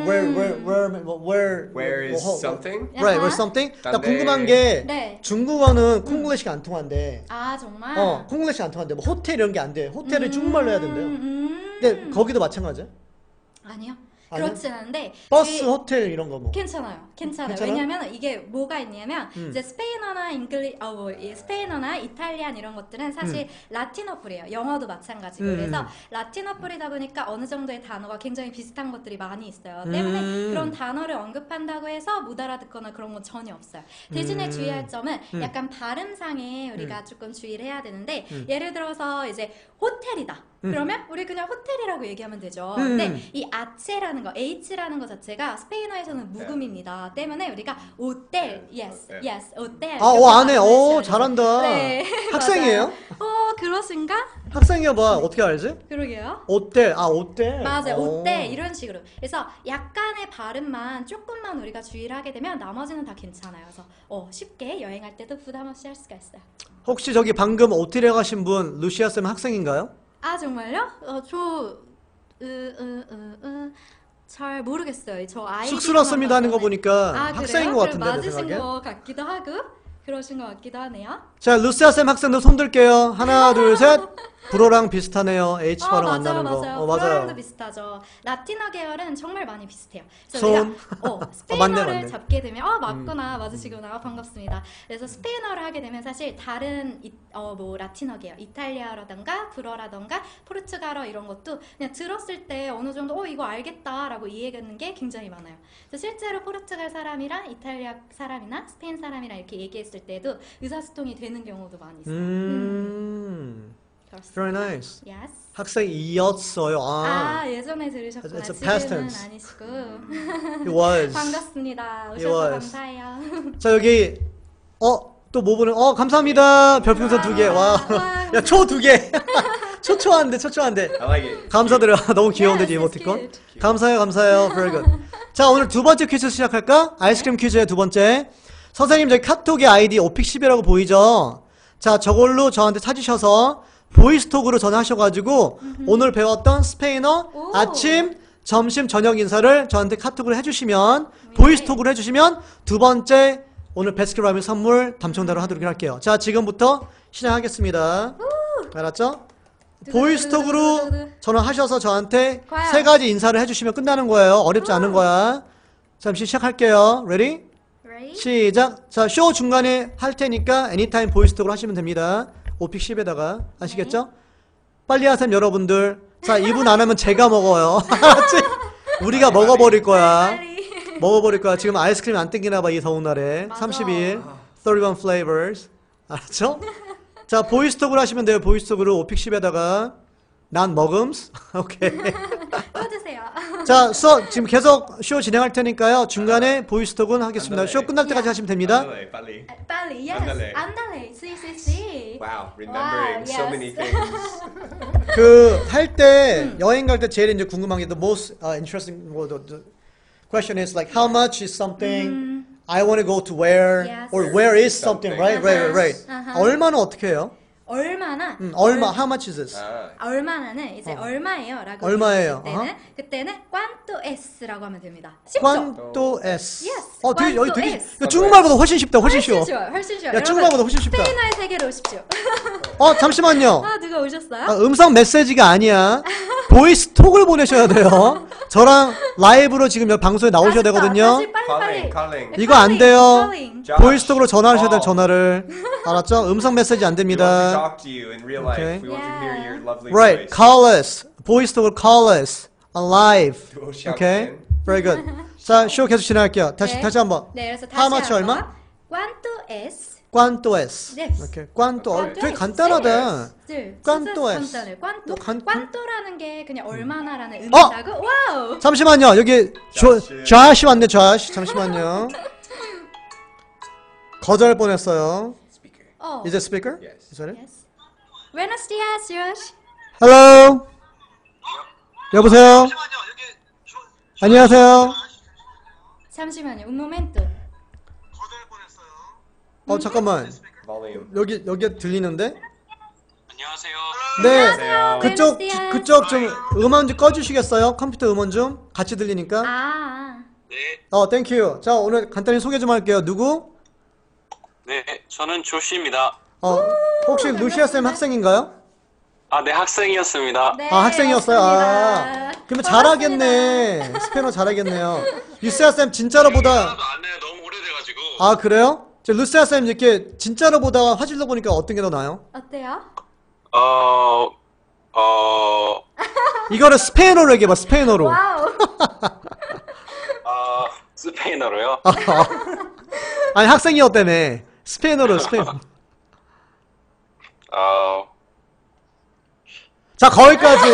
where Where is 뭐, something? Right, where 아하. something? 나 딴데. 궁금한 게 네. 중국어는 콩글리시가 안 통한대. 아 정말. 콩글리시가 안 통한대. 뭐 호텔 이런 게 안 돼. 호텔을 중국말로 해야 된대요. 근데 거기도 마찬가지야? 아니요. 아니요? 그렇진 않은데 버스, 저희- 호텔 이런 거 뭐. 괜찮아요. 괜찮아요. 괜찮아? 왜냐면 이게 뭐가 있냐면 이제 스페인어나 스페인어나 이탈리안 이런 것들은 사실 라틴어 풀이에요. 영어도 마찬가지고 그래서 라틴어 풀이다 보니까 어느 정도의 단어가 굉장히 비슷한 것들이 많이 있어요. 때문에 그런 단어를 언급한다고 해서 못 알아듣거나 그런 건 전혀 없어요. 대신에 주의할 점은 약간 발음상에 우리가 조금 주의를 해야 되는데 예를 들어서 이제 호텔이다. 그러면 우리 그냥 호텔이라고 얘기하면 되죠. 근데 이 아체라는 거, H라는 거 자체가 스페인어에서는 묵음입니다. 때문에 우리가 호텔, yes, 호텔. 안 해. 이렇게 잘한다. 네. 학생이에요? 맞아요. 그러신가? 학생이야 봐. 어떻게 알지? 그러게요. 호텔. 호텔. 맞아요. 호텔 이런 식으로. 그래서 약간의 발음만 조금만 우리가 주의를 하게 되면 나머지는 다 괜찮아요. 그래서 쉽게 여행할 때도 부담 없이 할 수가 있어요. 혹시 저기 방금 호텔에 가신 분 루시아 쌤 학생인가요? 아 정말요? 잘 모르겠어요. 저 아이 쑥스럽습니다 하는 거 보니까 아, 학생인 그래요? 것 같은데 그럼 내 맞으신 생각에. 것 같기도 하고 그러신 것 같기도 하네요. 자, 루시아 쌤 학생들 손 들게요. 하나, 둘, 셋. 불어랑 비슷하네요. H 발음 안 나는 거. 맞아요. 맞아요. 프로랑도 비슷하죠. 라틴어 계열은 정말 많이 비슷해요. 그래서 손. 우리가 스페인어를 맞네. 잡게 되면 맞구나 맞으시구나 반갑습니다. 그래서 스페인어를 하게 되면 사실 다른 뭐 라틴어 계열, 이탈리아라던가 불어라던가 포르투갈어 이런 것도 그냥 들었을 때 어느 정도 이거 알겠다라고 이해하는 게 굉장히 많아요. 그래서 실제로 포르투갈 사람이랑 이탈리아 사람이나 스페인 사람이랑 이렇게 얘기했을 때도 의사소통이 되는 경우도 많이 있어요. 그렇습니다. Very nice. Yes. 학생이었어요. 예전에 들으셨구나. It's a past 지금은 tense. 아니시고. It was. 반갑습니다. It 오셔서 was. 감사해요. 자, 여기 또 뭐 보내? 감사합니다. 별풍선 2개. 와. 야, 초 2개. 초초한데. I like it. 감사드려요. 너무 귀여운데, Yes, 이모티콘. it's cute. 감사해요. Very good. 자, 오늘 두 번째 퀴즈 시작할까? 아이스크림 퀴즈의 두 번째. 선생님, 저희 카톡의 아이디 오픽10이라고 보이죠? 자, 저걸로 저한테 찾으셔서 보이스톡으로 전화하셔가지고 오늘 배웠던 스페인어 오. 아침, 점심, 저녁 인사를 저한테 카톡으로 해주시면 보이스톡으로 해주시면 두 번째 오늘 베스킨라빈 선물 당첨자로 하도록 할게요. 자, 지금부터 시작하겠습니다. 알았죠? 보이스톡으로 전화하셔서 저한테 과연. 3가지 인사를 해주시면 끝나는 거예요. 어렵지 않은 거야. 잠시 시작할게요. Ready? Ready? 시작. 자, 쇼 중간에 할 테니까 애니타임 보이스톡으로 하시면 됩니다. 오픽10에다가 아시겠죠? 빨리 하세요, 여러분들. 자, 2분 안 하면 제가 먹어요. 알았지? 우리가 먹어버릴 거야. 빨리. 먹어버릴 거야. 지금 아이스크림 안 땡기나 봐, 이 더운 날에. 맞아. 31, 31 flavors. 알았죠? 자, 보이스톡으로 하시면 돼요. 보이스톡으로 오픽십에다가 난 먹음스. 오케이. 또 드세요. 자, 지금 계속 쇼 진행할 테니까요. 중간에 보이스톡은 하겠습니다. 쇼 끝날 때까지 하시면 됩니다. 빨리. 빨리. Yes. 안달레. 안달레. Sí. Wow, remembering so yes. many things. 그 할 때 여행 갈 때 제일 이제 궁금한 게 the most interesting the question is like how much is something I want to go to where Yes. or where is something, right? Right. 얼마는 어떻게 해요? 얼마나? 얼마 how much is this? 얼마나는 이제 얼마예요라고 얼마예요? 물어봤을 때는 그때는 cuánto es라고 하면 됩니다. 쉽죠? cuánto es? Yes. 되게 여기 cuánto 되게 es. 이거 중국말보다 훨씬 쉽다. 훨씬 쉬워. 훨씬 쉬워요. 훨씬 쉬워요. 야, 중국말보다 훨씬 쉽다. 스페인어의 세계로 오십시오. 잠시만요. 누가 오셨어요? 음성 메시지가 아니야. 보이스톡을 보내셔야 돼요. 저랑 라이브로 지금 여기 방송에 나오셔야 되거든요. 다시 빨리. calling. 이거 안 돼요. calling. 보이스톡으로 전화하셔야 될 전화를. 알았죠? 음성 메시지 안 We want to 됩니다. talk to you in real life. Okay. We want to hear your lovely Right. voice. Call us. 보이스톡으로 call us. Alive. 또 shout Okay? again. Very good. 자, 쇼 계속 진행할게요. 다시 한번. 네, 그래서 How 다시 much 한번. 얼마? cuánto es? cuánto es? Yes. Okay. cuánto. cuánto 되게 es? 간단하다. 네. cuánto es? 간단해. cuánto. 뭐 cuánto라는 게 그냥 얼마나라는 의미라고. 와우. 잠시만요. 여기 좌시 왔네. 좌시. 잠시만요. 거절 뻔했어요. Speaker. Is it speaker? Yes. Is that it? Yes. Buenos días, Josh. Hello. 여보세요. 안녕하세요. 잠시만요. Un momento. 잠깐만. Volume. 여기 들리는데? 안녕하세요. 네. 안녕하세요. 그쪽 Buenos días. 그쪽 좀 음원 좀 꺼주시겠어요? 컴퓨터 음원 좀 같이 들리니까. 네, 땡큐. 자, 오늘 간단히 소개 좀 할게요. 누구? 네, 저는 조시입니다. 혹시 루시아 쌤 학생인가요? 아, 네, 학생이었습니다. 네, 학생이었어요. 맞습니다. 그러면 반갑습니다. 잘하겠네. 스페인어 잘하겠네요. 루시아 쌤 진짜로 보다. 하나도 안 해요. 너무 오래돼가지고. 그래요? 루시아 쌤 이렇게 진짜로 보다가 화질로 보니까 어떤 게 더 나아요? 어때요? 이거를 스페인어로 얘기해봐. 스페인어로. 와우. 스페인어로요. 아니 학생이었다며. 스페인어로 스페인어. 자, 거기까지.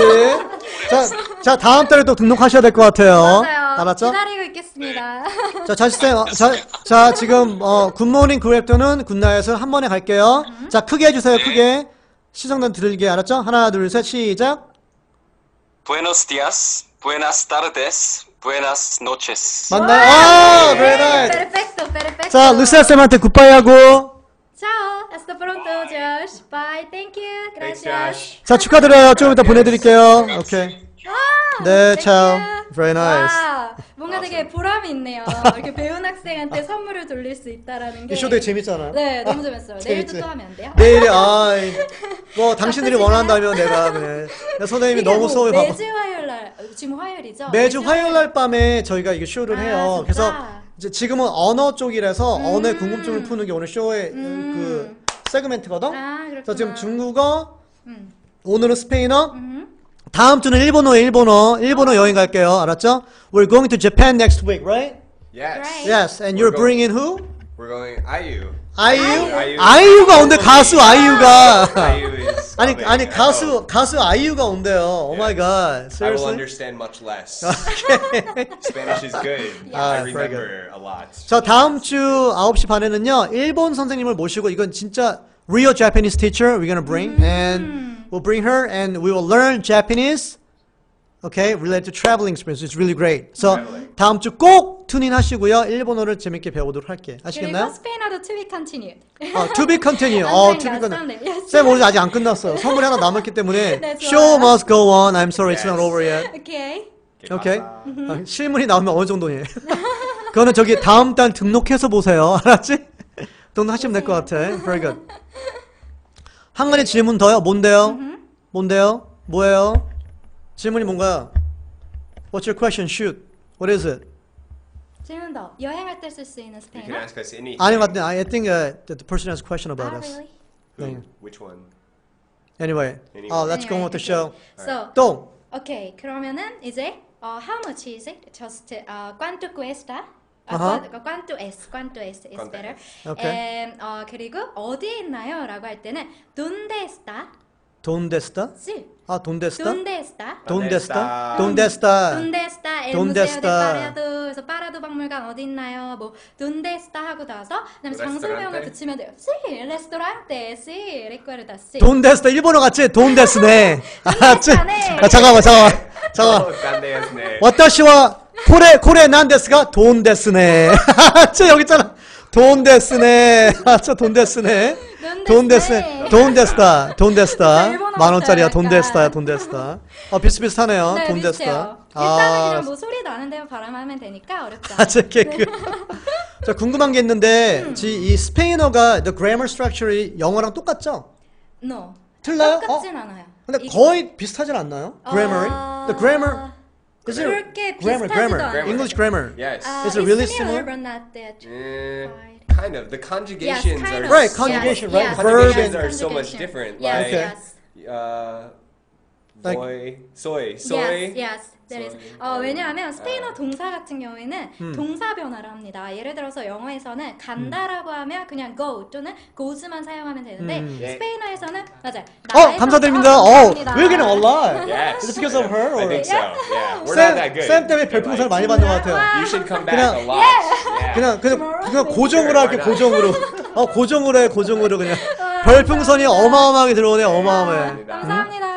자, 다음 달에 또 등록하셔야 될 것 같아요. 맞아요. 알았죠? 기다리고 있겠습니다. 자, 자시쌤, 자, 지금, 굿모닝 그랩터는 굿나잇을 한 번에 갈게요. 자, 크게 해주세요, 크게. 시청자 들리게, 알았죠? 하나, 둘, 셋, 시작. Buenos días, buenas tardes, buenas noches. 맞나요? very nice. Perfecto. 자, 루시아쌤한테 굿바이 하고. Ciao. Hasta pronto, Josh. Bye. Thank you. Thanks, Gracias. Josh. 자, 축하드려요. 좀 이따 보내드릴게요. 오케이. 와, 네, thank ciao. you. Very nice. 와, 뭔가 되게 보람이 있네요. 이렇게 배운 학생한테 선물을 돌릴 수 있다라는 게. 이 쇼 되게 재밌잖아. 네, 너무 재밌어요. 내일도 재밌지? 또 하면 안 돼요? 내일에, 뭐, 당신들이 원한다면 내가 그냥. 선생님이 이게 너무 뭐 수업을 매주 화요일 날, 지금 화요일이죠? 매주 화요일 날 밤에 저희가 이게 쇼를 해요. 진짜? 그래서 이제 지금은 언어 쪽이라서 언어의 궁금증을 푸는 게 오늘 쇼의 그 세그멘트거든. 그렇구나. 그래서 지금 중국어, 음. 오늘은 스페인어, 다음 주는 일본어 여행 갈게요. 알았죠? We're going to Japan next week, right? Yes. Right. Yes, and We're you're bringing who? We're going IU. 아이유? 아이유가 온대. 가수 아이유가. IU is 아니 coming. 아니 I 가수 아이유가 온대요. Oh my god. will Seriously? understand much less. Spanish is good. Ah, I very remember a lot. 자, 다음 주 9시 반에는요. 일본 선생님을 모시고 이건 진짜 real Japanese teacher we're gonna bring and we'll bring her and we will learn Japanese. Okay, related to traveling experience. It's really great. So Traveling. 다음 주 꼭 튜닝 하시고요. 일본어를 재밌게 배워보도록 할게. 그리고 아시겠나요? 스페인어도 to be continued. To be continue. 언젠가, to be continue. someday. Yes. 쌤 오늘 아직 안 끝났어요. 선물이 하나 남았기 때문에 네, 좋아요. show must go on. I'm sorry, it's not Yes. over yet. Okay. 오케이. 실물이 나오면 어느 정도니? 그거는 저기 다음 달 등록해서 보세요. 알았지? 등록하시면 될 것 같아. Very good. 한 가지 질문 더요. 뭔데요? 뭔데요? 뭐예요? 질문이 뭔가요? What's your question? Shoot. What is it? 질문 더. 여행할 때 쓸 수 있는 You can 스페인어? ask us anything. 아니 맞네. I think that the person has a question about us. Really? Who? 네. Which one? Anyway, Anyway. let's go on with the show. So, 또 오케이. 그러면은 이제 how much is it? Just cuánto cuesta? cuánto es better. Okay. 그리고 어디에 있나요? 라고 할 때는 ¿Dónde está? ¿Dónde está? Sí. 아, ¿dónde está? ¿Dónde está? ¿Dónde está? ¿Dónde ¿Dónde está? ¿Dónde está el ¿Dónde museo de está? Parado? 그래서 파라도 박물관 어디 있나요? 뭐 ¿Dónde está? 하고 나서 그다음에 장소명을 붙이면 돼요. Sí, restaurante. Sí, recuerda. Sí. ¿Dónde está? 일본어 같지? ¿Dónde está?네. 잠깐만. 깐데였네. 私は 코레 난데스가 돈 데스네. 저 여기 있잖아. 돈 데스네. 저 돈 데스네. 돈 데스네. 돈 데스다. 돈 데스다. 만 원짜리야. 돈 데스다야. 돈 데스다. 비슷비슷하네요. 네, 돈 비슷해요. 데스다. 일단은 그냥 뭐 소리 나는 대로 발음하면 되니까 어렵지 않아요. 제 개그. 자, 궁금한 게 있는데 이 스페인어가 the grammar structure이 영어랑 똑같죠? No. 틀려요? 똑같진 않아요. 근데 거의 비슷하진 않나요? grammar이? The grammar is it 그렇게 grammar, 비슷하지도 grammar, 않아요. English grammar. Yes. Is it really it's similar? but not that quite. Kind of. The conjugations kind are of. Right, conjugation, right? Yes, Verb conjugations and- are so much conjugation. different. Yes, Like, yes. Like- boy, soy. Yes, yes. There is. soy. 왜냐하면 스페인어 동사 같은 경우에는 동사 변화를 합니다. 예를 들어서 영어에서는 간다라고 하면 그냥 go 또는 goes만 사용하면 되는데 스페인어에서는 맞아요. 감사드립니다. 감사합니다. We're getting a lot. Yes. Is it because of her? I Or? think so. Yeah. We're not that good. 쌤 때문에 별풍선을 많이 받는 것 같아요. You should come back 그냥- a lot. Yeah. 그냥 고정으로 할게, 고정으로. 고정으로 해, 고정으로 그냥. 별풍선이 어마어마하게 들어오네, 어마어마해. 감사합니다.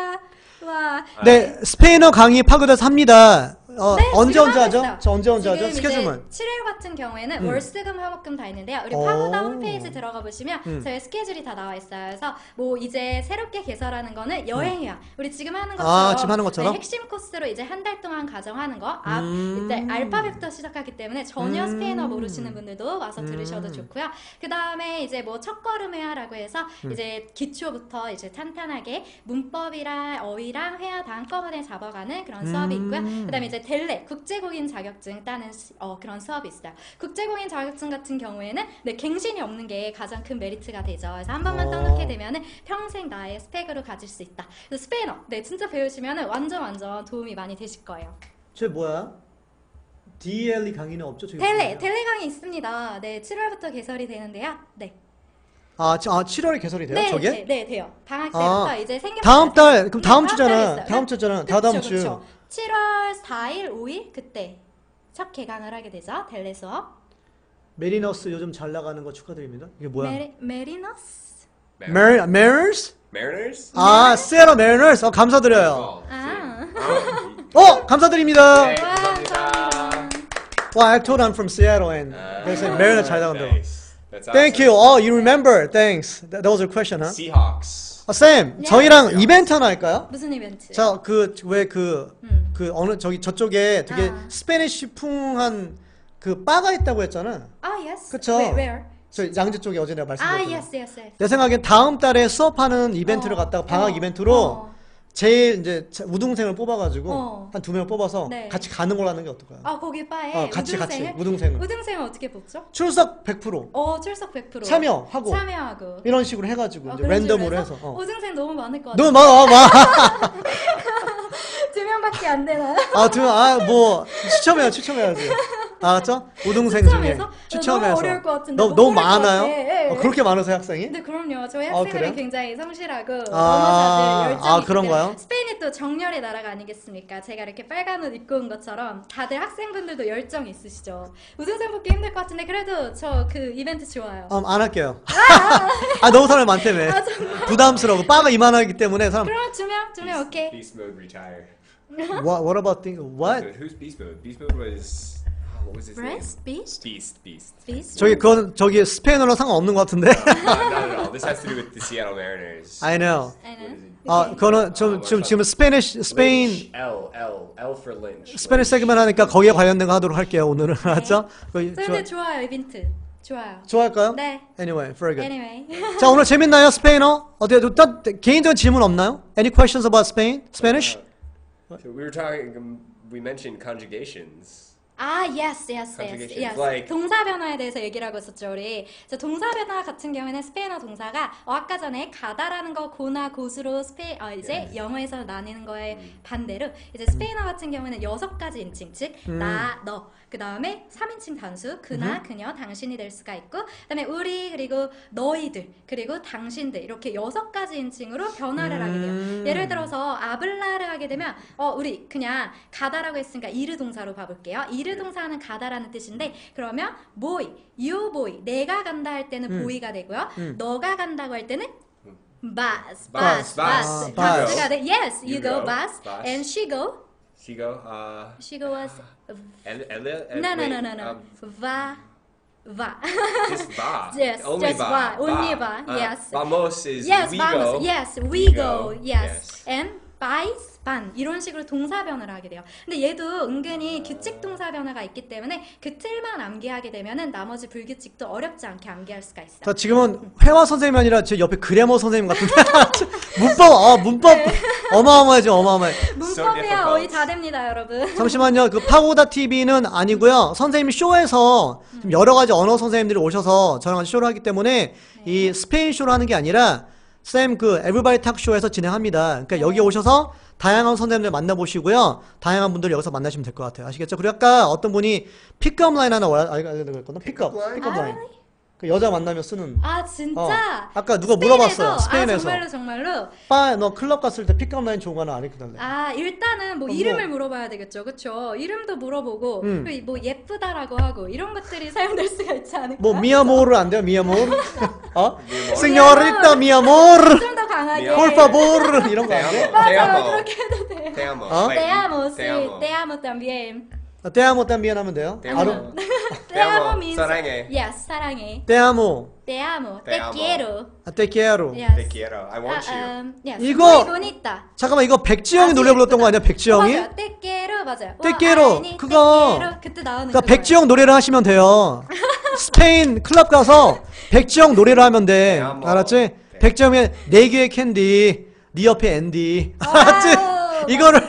와. 네, 스페인어 강의 파고들어서 합니다. 네, 언제 지금 언제 하고 하죠? 있어요. 저 언제 하죠? 지금 스케줄만. 이제 7일 같은 경우에는 월수금 화목금 다 있는데요. 우리 파고다 홈페이지 들어가 보시면 저희 스케줄이 다 나와 있어요. 그래서 뭐 이제 새롭게 개설하는 거는 여행이야. 우리 지금 하는 것처럼, 지금 하는 것처럼? 네, 핵심 코스로 이제 한 달 동안 가정하는 거. 이제 알파벳부터 시작하기 때문에 전혀 스페인어 모르시는 분들도 와서 들으셔도 좋고요. 그 다음에 이제 뭐 첫걸음회화라고 해서 이제 기초부터 이제 탄탄하게 문법이랑 어휘랑 회화 다 한꺼번에 잡아가는 그런 수업이 있고요. 그 다음에 이제 델레 국제공인 자격증 따는 그런 수업이 있어요. 국제공인 자격증 같은 경우에는 네, 갱신이 없는 게 가장 큰 메리트가 되죠. 그래서 한 번만 떠놓게 되면은 평생 나의 스펙으로 가질 수 있다. 그래서 스페인어 네 진짜 배우시면은 완전 도움이 많이 되실 거예요. 쟤 뭐야? DLE 강의는 없죠? 저기 델레 뭐예요? 강의 있습니다. 네 7월부터 개설이 되는데요. 네. 7월에 개설이 돼요? 네, 저게? 네, 돼요. 방학 때부터 이제 생겼어요. 다음 달, 그럼 다음 네, 주잖아. 있어요. 다음 주잖아. 그쵸, 다음 주. 그쵸. 7월 4일, 5일 그때 첫 개강을 하게 되죠. 델레 수업. 메리너스 요즘 잘 나가는 거 축하드립니다. 이게 뭐야? 메리너스. Mariners? Mariners? 세러 메리너스. 감사드려요. 감사드립니다. 네, 와, 감사합니다. Well, I told I'm from Seattle and they said Mariners 잘 나간다고. Nice. That's Thank awesome. you. You remember. Thanks. That was your question, huh? Seahawks. 쌤, 네. 저희랑 이벤트 하나 할까요? 무슨 이벤트? 자, 어느 저쪽에 되게 스페니쉬풍한 그 바가 있다고 했잖아. yes. 그쵸? Where? 저 양재 쪽에 어제 내가 말씀드렸잖아. yes. 내 생각엔 다음 달에 수업하는 이벤트를 갖다가 방학 이벤트로 제일 이제 우등생을 뽑아가지고 한 2명 뽑아서 네. 같이 가는 걸로 하는 게 어떨까요? 거기 바에 같이 우등생을? 우등생을 우등생을 어떻게 뽑죠? 출석 100% 출석 100% 참여하고 이런 식으로 해가지고 이제 그런 랜덤으로 식으로 해서 우등생 너무 많을 것 같아요. 너무 많아. 2명밖에 안 되나? 뭐 추첨해야지. 알았죠? 우등생 중에 추첨해서? 너무 어려울 것 같은데. 너무 많아요? 네. 그렇게 많으세요 학생이? 네, 그럼요. 저희 학생들이 그래요? 굉장히 성실하고 너무 다들 열정이 있기 그런가요? 때문에. 스페인이 또 정열의 나라가 아니겠습니까? 제가 이렇게 빨간 옷 입고 온 것처럼 다들 학생분들도 열정이 있으시죠. 우등생 뽑기 힘들 것 같은데 그래도 저 그 이벤트 좋아요. 안 할게요. 너무 사람이 많다며. 부담스러워. 바가 이만하기 때문에 사람. 그럼 두 명 오케이. Beast mode retire. What about what? Who's beast mode? Beast mode was what was his name? Beast. 저기 스페인어랑 상관없는 것 같은데. Not at all. This has to do with the Seattle Mariners. I know. I know. 그거는 지금 스페인 L for Lynch. 스페니쉬 세그먼 하니까 거기에 관련된 거 하도록 할게요 오늘은. 알았죠? 근데 좋아요 이벤트. 좋아요. 좋아할까요? 네. Anyway, very good. Anyway. 자, 오늘 재밌나요, 스페인어? 개인적인 질문 없나요? Any questions about Spain? Spanish? So we were talking. We mentioned conjugations. 아, yes. Conjugations, like- 동사 변화에 대해서 얘기를 하고 있었죠, 우리. 그래서 동사 변화 같은 경우에는 스페인어 동사가 아까 전에 가다라는 거 고나 고수로 이제 영어에서 나뉘는 거에 반대로 이제 스페인어 같은 경우에는 6가지 인칭, 즉 나, 너. 그 다음에 3인칭 단수, 그나, 그녀, 당신이 될 수가 있고, 그 다음에 우리, 그리고 너희들, 그리고 당신들 이렇게 6가지 인칭으로 변화를 하게 돼요. 예를 들어서 아블라를 하게 되면 우리 그냥 가다라고 했으니까 이르 동사로 봐볼게요. 이르 동사는 가다라는 뜻인데 그러면 boy, you boy, 내가 간다 할 때는 boy가 되고요. 너가 간다고 할 때는 bus. 단수가 돼. Yes, you go bus, and she go. She go. She goes. No. Va. Just va. Yes, Only just va. Only va. Yes. Vamos is Yes, we vamos. go. Yes, we go. Yes. And vais, van 이런 식으로 동사 변화를 하게 돼요. 근데 얘도 은근히 규칙 동사 변화가 있기 때문에 그 틀만 암기하게 되면은 나머지 불규칙도 어렵지 않게 암기할 수가 있어요. 자, 지금은 회화 선생님이 아니라 제 옆에 그래머 선생님 같은데. 문법 어마어마하지, 어마어마해. 문법이야 거의 다 됩니다, 여러분. 잠시만요. 그 파고다 TV는 아니고요. 선생님이 쇼에서 좀 여러 가지 언어 선생님들이 오셔서 저랑 같이 쇼를 하기 때문에 이 스페인 쇼를 하는 게 아니라 쌤 그 에브리바디 탁 쇼에서 진행합니다. 그러니까 여기 오셔서 다양한 선생님들 만나보시고요. 다양한 분들 여기서 만나시면 될 것 같아요. 아시겠죠? 그리고 아까 어떤 분이 픽업 라인 하나 알려드렸거든요. 픽업 라인. 그 여자 만나면 쓰는. 아 진짜? 아까 누가 물어봤어요. 스페인에서. 아 정말로? 너 클럽 갔을 때 픽업 라인 좋은 거 하나 안 해달래. 아 일단은 뭐 이름을 물어봐야 되겠죠, 그쵸? 이름도 물어보고 그리고 뭐 예쁘다라고 하고 이런 것들이 사용될 수가 있지 않을까? 뭐 미아모르 안 돼요? 미아모르? Señorita 미아모르. 좀 더 강하게. Por favor 이런 거 안 돼? 맞아요, 그렇게 해도 돼요. Te amo. Te amo, sí, Te amo. te amo también. Te amo también 하면 돼요? Te amo. Te amo means 사랑해. yes, 사랑해. Te amo. Te amo, Te te amo. quiero. Te quiero. Yes. Te quiero. I want you. Yes. 이거- muy bonita. 잠깐만 이거 백지영이 노래 불렀던 거 아니야? 백지영이? 맞아요. te quiero 맞아요. Te quiero. 아니, 그거. te quiero. 그때 나오는 그러니까 그거예요. 백지영 노래를 하시면 돼요. 스페인 클럽 가서 백지영 노래를 하면 돼. Te amo. 알았지? 백지영의 내 귀에 캔디, 네 옆에 앤디. 알았지? 와우, 이거를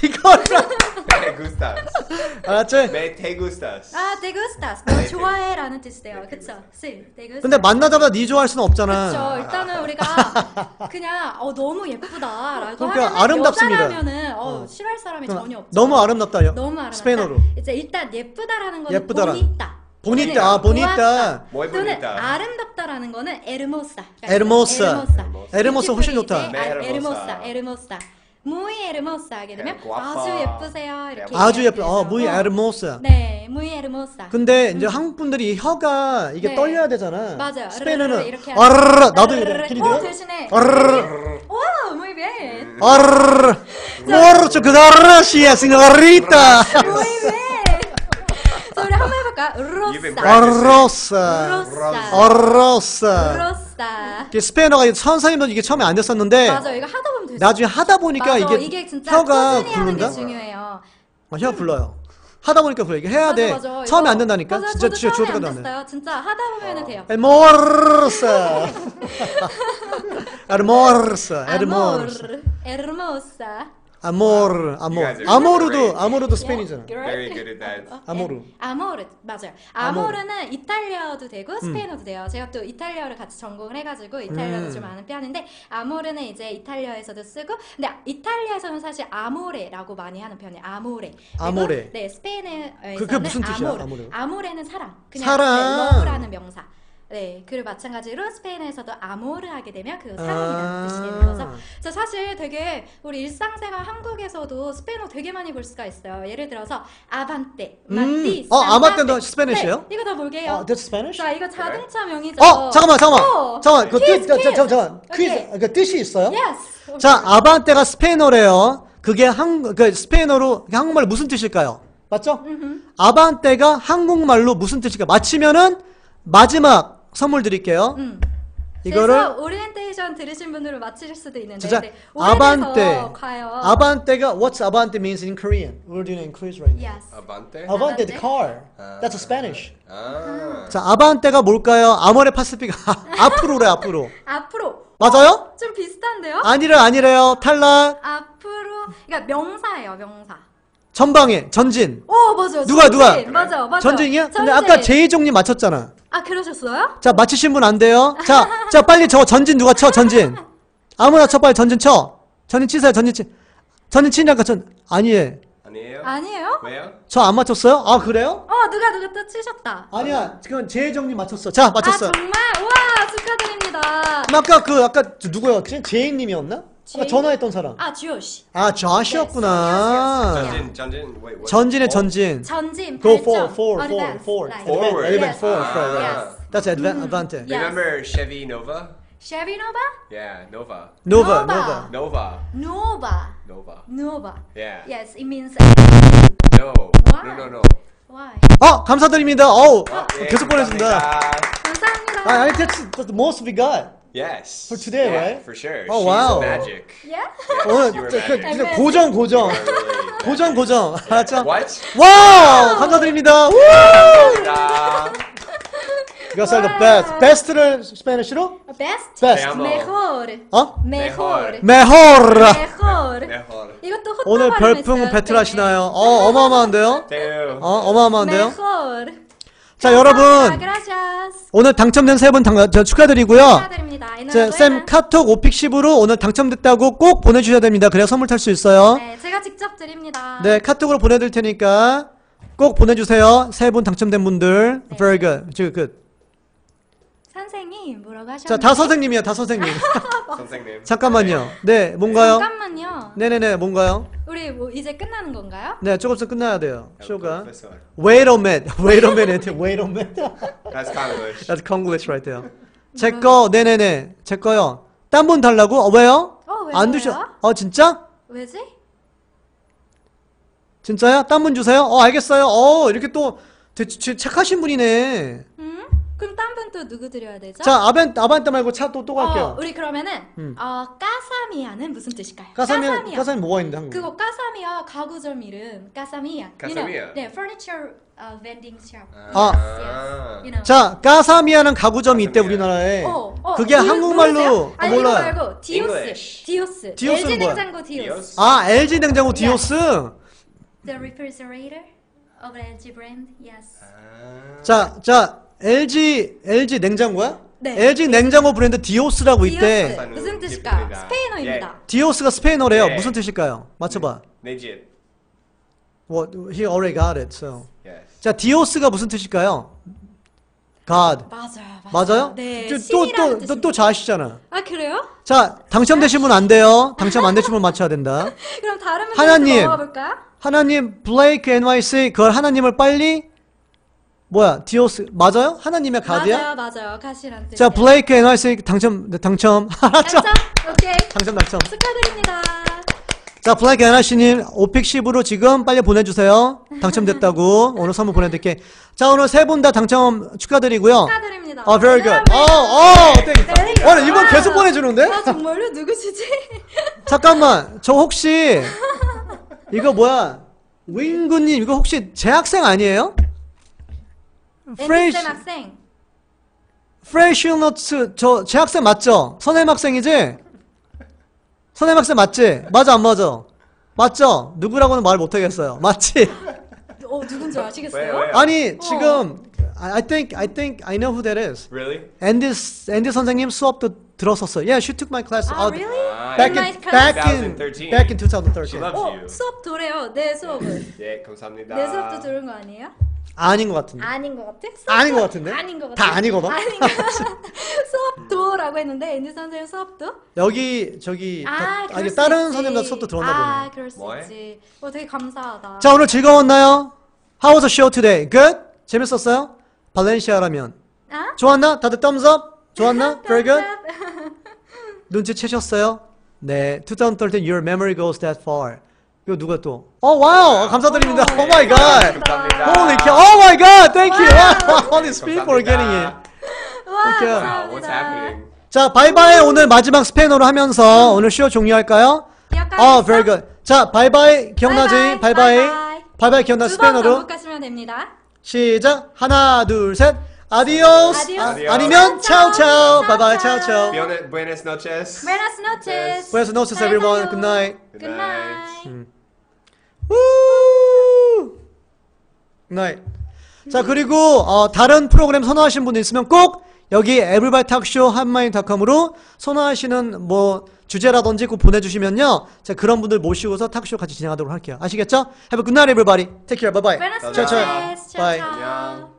Me gustas. 알았지? Me te gustas. 아, te gustas. 너 좋아해라는 뜻이래요. 그쵸? Sí, te gustas. 근데 만나자마자 네 좋아할 수는 없잖아. 그쵸. 일단은 우리가 그냥 너무 예쁘다라고 그러니까 하면은 아름답습니다. 여자라면은 싫어할 사람이 전혀 없죠. 너무 아름답다. 너무 아름답다. 스페인어로. 이제 일단 예쁘다라는 거는 예쁘다라. 보니타. 보니타. 아, 보니타. 보았다. Muy 또는 bonita. 아름답다라는 거는 에르모사. 에르모사. 에르모사 훨씬 좋다. 에르모사. 에르모사. muy hermosa 하게 되면 guapa. 아주 예쁘세요. 이렇게 아주 예뻐. 얘기해서. muy hermosa. 네, muy hermosa. 근데 이제 한국 분들이 혀가 이게 네. 떨려야 되잖아. 맞아요. 스페인어는 이렇게 아르르 나도 이래. 길이돼요? 대신에 아르르 와, muy bien. 아르르 mucho gracias señorita. muy bien. 자, 우리 한번 해볼까? You've been rosa. practicing. rosa. rosa. 이게 스페인어가 선생님도 이게 처음에 안 됐었는데 맞아, 이거 하다 보면 되죠. 나중에 하다 보니까 맞아, 이게 진짜 혀가 꾸준히 하는 게 부른다. 중요해요. 혀 불러요. 하다 보니까 불러. 이게 해야 돼. 맞아. 처음에 이거- 안 된다니까. 맞아, 진짜 저도 처음에 주어도 안 안 돼. 됐어요. 진짜 하다 보면은 돼요. Hermosa. Hermosa. Hermosa. hermosa. Amor. You guys are 아모르도 스페인이잖아. Very good at that. 아모르. 아모르 맞아요. 아모르는 이탈리아어도 되고 스페인어도 돼요. 제가 또 이탈리아를 같이 전공을 해가지고 이탈리아도 좀 아는 편인데 아모르는 이제 이탈리아에서도 쓰고 근데 이탈리아에서는 사실 아모레라고 많이 하는 편이에요. 아모레. 그리고 아모레. 네 스페인에서는 그게 무슨 뜻이야, 아모르. 아모레가? 아모레는 사랑. 그냥 사랑. 네, 러브라는 명사. 네, 그리고 마찬가지로 스페인에서도 아모르 하게 되면 그 사랑이라는 뜻이 되는 거죠. 저 사실 되게 우리 일상생활 한국에서도 스페인어 되게 많이 볼 수가 있어요. 예를 들어서 아반떼, 마티, 아반떼도 스페니쉬예요? 네, 이거 다 볼게요. That's Spanish? 자, 이거 자동차 명이죠. 잠깐만. 그 퀴즈, 뜻, 퀴즈. 잠깐만. 오케이. 퀴즈. 그 뜻이 있어요? Yes. 자, 아반떼가 스페인어래요. 그게 그 스페인어로 한국말로 무슨 뜻일까요? 맞죠? 아반떼가 한국말로 무슨 뜻일까요? 맞히면은 마지막 선물 드릴게요. 이거를 그래서 오리엔테이션 들으신 분들은 맞히실 수도 있는데 진짜 네, 아반떼. 오래돼서 과연 아반떼가 what's abante means in Korean? We're doing it in quiz right now. Yes. Avante? Avante, the car. That's a Spanish. Ah. 자, 아반떼가 뭘까요? 아모레 파시피가 앞으로래, 앞으로. 앞으로 맞아요? 좀 비슷한데요? 아니래요. 탈락. 앞으로 그러니까 명사예요, 명사. 전방에 전진. 맞아요. 누가? 전진. 맞아. 전진이야? 근데 전진. 아까 제이종님 맞췄잖아. 아, 그러셨어요? 자, 맞히신 분 안 돼요. 자, 빨리 저 전진 누가 쳐, 전진. 아무나 쳐, 빨리 전진 쳐. 전진 치세요, 전진 치. 전진 치니까 아니에요. 아니에요? 아니에요? 왜요? 저 안 맞췄어요? 아, 그래요? 누가 또 치셨다. 아니야, 그건 제이종님 맞췄어. 자, 맞췄어요. 아, 정말? 우와, 축하드립니다. 그럼 아까 누구였지? 제이님이었나? 아까 제이? 전화했던 사람. 조시. 아, 저시였구나. Yes. 전진, wait, what? 전진의 전진. 전진, Go 발전. forward. Advance, Forward. Advance Yes. forward, right. Yes. That's advantage. Yeah. Remember Chevy Nova? Chevy Nova? Yeah, Nova. Nova. Nova. Nova. Nova. Nova. Yeah. Yes, it means No. Why? No. why? 감사드립니다. 예, 계속 보내준다. 감사합니다. 감사합니다. I think that's the most we got. Yes. For today, yeah, right? For sure. Oh, She's wow. magic. Yeah? 오늘 You were 진짜 magic. 고정. You are really 고정. 알았죠? What? 와우! 감사드립니다. 우! 감사합니다. You guys are the best. best를 스페니쉬로? Best? best. Te amo. Mejor. 어? Mejor. 메호르. Mejor. Mejor. 이것도 호떡 오늘 발음했어요. 별풍 배틀 네. 하시나요? 어마어마한데요? Teo. 어마어마한데요? Mejor. 자, 여러분. Gracias. 오늘 당첨된 세 분 축하드리고요. 축하드립니다. 쌤 카톡 오픽10으로 오늘 당첨됐다고 꼭 보내주셔야 됩니다. 그래야 선물 탈 수 있어요. 네, 제가 직접 드립니다. 네, 카톡으로 보내드릴 테니까 꼭 보내주세요. 세 분 당첨된 분들. 네. Very good. good. 선생님 뭐라고 하셨나요? 자, 다 선생님이야, 다 선생님. 선생님. 잠깐만요. 네, 뭔가요? 잠깐만요. 네네네, 뭔가요? 우리 뭐 이제 끝나는 건가요? 네, 조금 있으면 끝나야 돼요. 쇼가. Professor. Wait a minute. Wait a minute. Wait a minute. That's Conglish. That's Konglish right there. 제 거, 네네네. 제 거요. 딴 분 달라고? 왜요? 왜 안 그래요? 두셔. 진짜? 왜지? 진짜요? 딴 분 주세요? 알겠어요. 이렇게 또 착하신 분이네. 그럼 딴 분 또 누구 드려야 되죠? 자, 아반떼 말고 차 또 갈게요. 우리 그러면은 까사미야는 무슨 뜻일까요? 까사미 뭐가 있는데 한국? 그거 까사미야 가구점 이름 까사미야. 까사미야. 네, furniture vending shop. 아. Yes. You know. 자, 까사미아는 가구점이 있대 우리나라에. 그게 이거 한국말로 모르세요? 아니 이거 몰라요. 말고 디오스. English. 디오스. 디오스는 LG 뭐야? 냉장고 디오스. LG 냉장고 디오스. The refrigerator of LG brand. Yes. 자, LG 냉장고야? 네. LG 냉장고 브랜드 디오스라고 있대. 디오스. 무슨 뜻일까요? 예. 스페인어입니다. 디오스가 스페인어래요. 네. 무슨 뜻일까요? 맞춰봐. Legit. Well, he already got it. So. Yes. 자, 디오스가 무슨 뜻일까요? God. 맞아요? 네. 또 자시잖아. 아 그래요? 자, 당첨되신 분 안 돼요. 당첨 안 되신 분 맞춰야 된다. 그럼 다른 분들 하나님. 넘어가 볼까요? 하나님, 블레이크 NYC, 그걸 하나님을 빨리 디오스 맞아요? 하나님의 가드야? 맞아요. 가시란 뜻. 자, 블레이크 NYC 당첨. 당첨. 오케이. 당첨. 축하드립니다. 자, 블레이크 NYC님 오픽10으로 지금 빨리 보내주세요. 당첨됐다고. 오늘 선물 보내드릴게. 자, 오늘 세 분 다 당첨 축하드리고요. 축하드립니다. Very good. 땡. 이번 계속 보내주는데? 아 정말요? 누구시지? 잠깐만, 저 혹시 이거 뭐야? 윙구님 이거 혹시 재학생 아니에요? 앤디쌤 학생. 프레쉬너츠 저 재학생 맞죠? 선생학생이지? 선생학생 맞지? 맞아 안 맞아? 맞죠? 누구라고는 말 못하겠어요. 맞지? 누군지 아시겠어요? 왜? 아니 지금 I think I know who that is. Really? 앤디 선생님 수업도 들었었어요. Yeah, she took my class. Really? Back In my in class? 2013. back in She 2013. loves you. 수업 들어요. 내 수업을. 예, 감사합니다. 내 수업도 들은 거 아니에요? 아닌 것 같은데. 아닌 것 같아? 아닌 것 같은데? 아닌 것 같아? 다 아니거든? 수업도라고 했는데 앤디 선생님 수업도? 여기 저기 그럴 아니 수 다른 있지. 선생님들 수업도 들었나 보네. 그럴 수 뭐해? 있지. 되게 감사하다. 자, 오늘 즐거웠나요? How was the show today? Good? 재밌었어요? 발렌시아라면 좋았나? 다들 thumbs up? 좋았나? Very good? 눈치채셨어요? 네, 2013 Your memory goes that far. 이거 누가 또? 와우! 감사드립니다. Oh my god! 감사합니다. Holy cow! Oh my god! Thank you! All these people are getting it. 와, Thank you. Wow, what's happening? 자, 바이바이 오늘 마지막 스페인어로 하면서 오늘 쇼 종료할까요? Very good. 자, 바이바이 기억나지? 바이바이 기억나? 스페인어로 반복하시면 됩니다. 시작. 하나, 둘, 셋. 아디오스. 아디오스. 아니면 차오차오. 바이바이 차오차오. Buenas noches. Buenas noches. Buenas noches everyone. Good night. Good night. Woo! 네. 자, 그리고 다른 프로그램 선호하시는 분들 있으면 꼭 여기 에블바이탁쇼 한마인닷컴으로 선호하시는 뭐 주제라든지 꼭 보내주시면요, 제가 그런 분들 모시고서 탁쇼 같이 진행하도록 할게요. 아시겠죠? Have a good night, everybody. Take care. Bye bye. Buenas Ciao, ciao. noches. Bye. ciao. 안녕.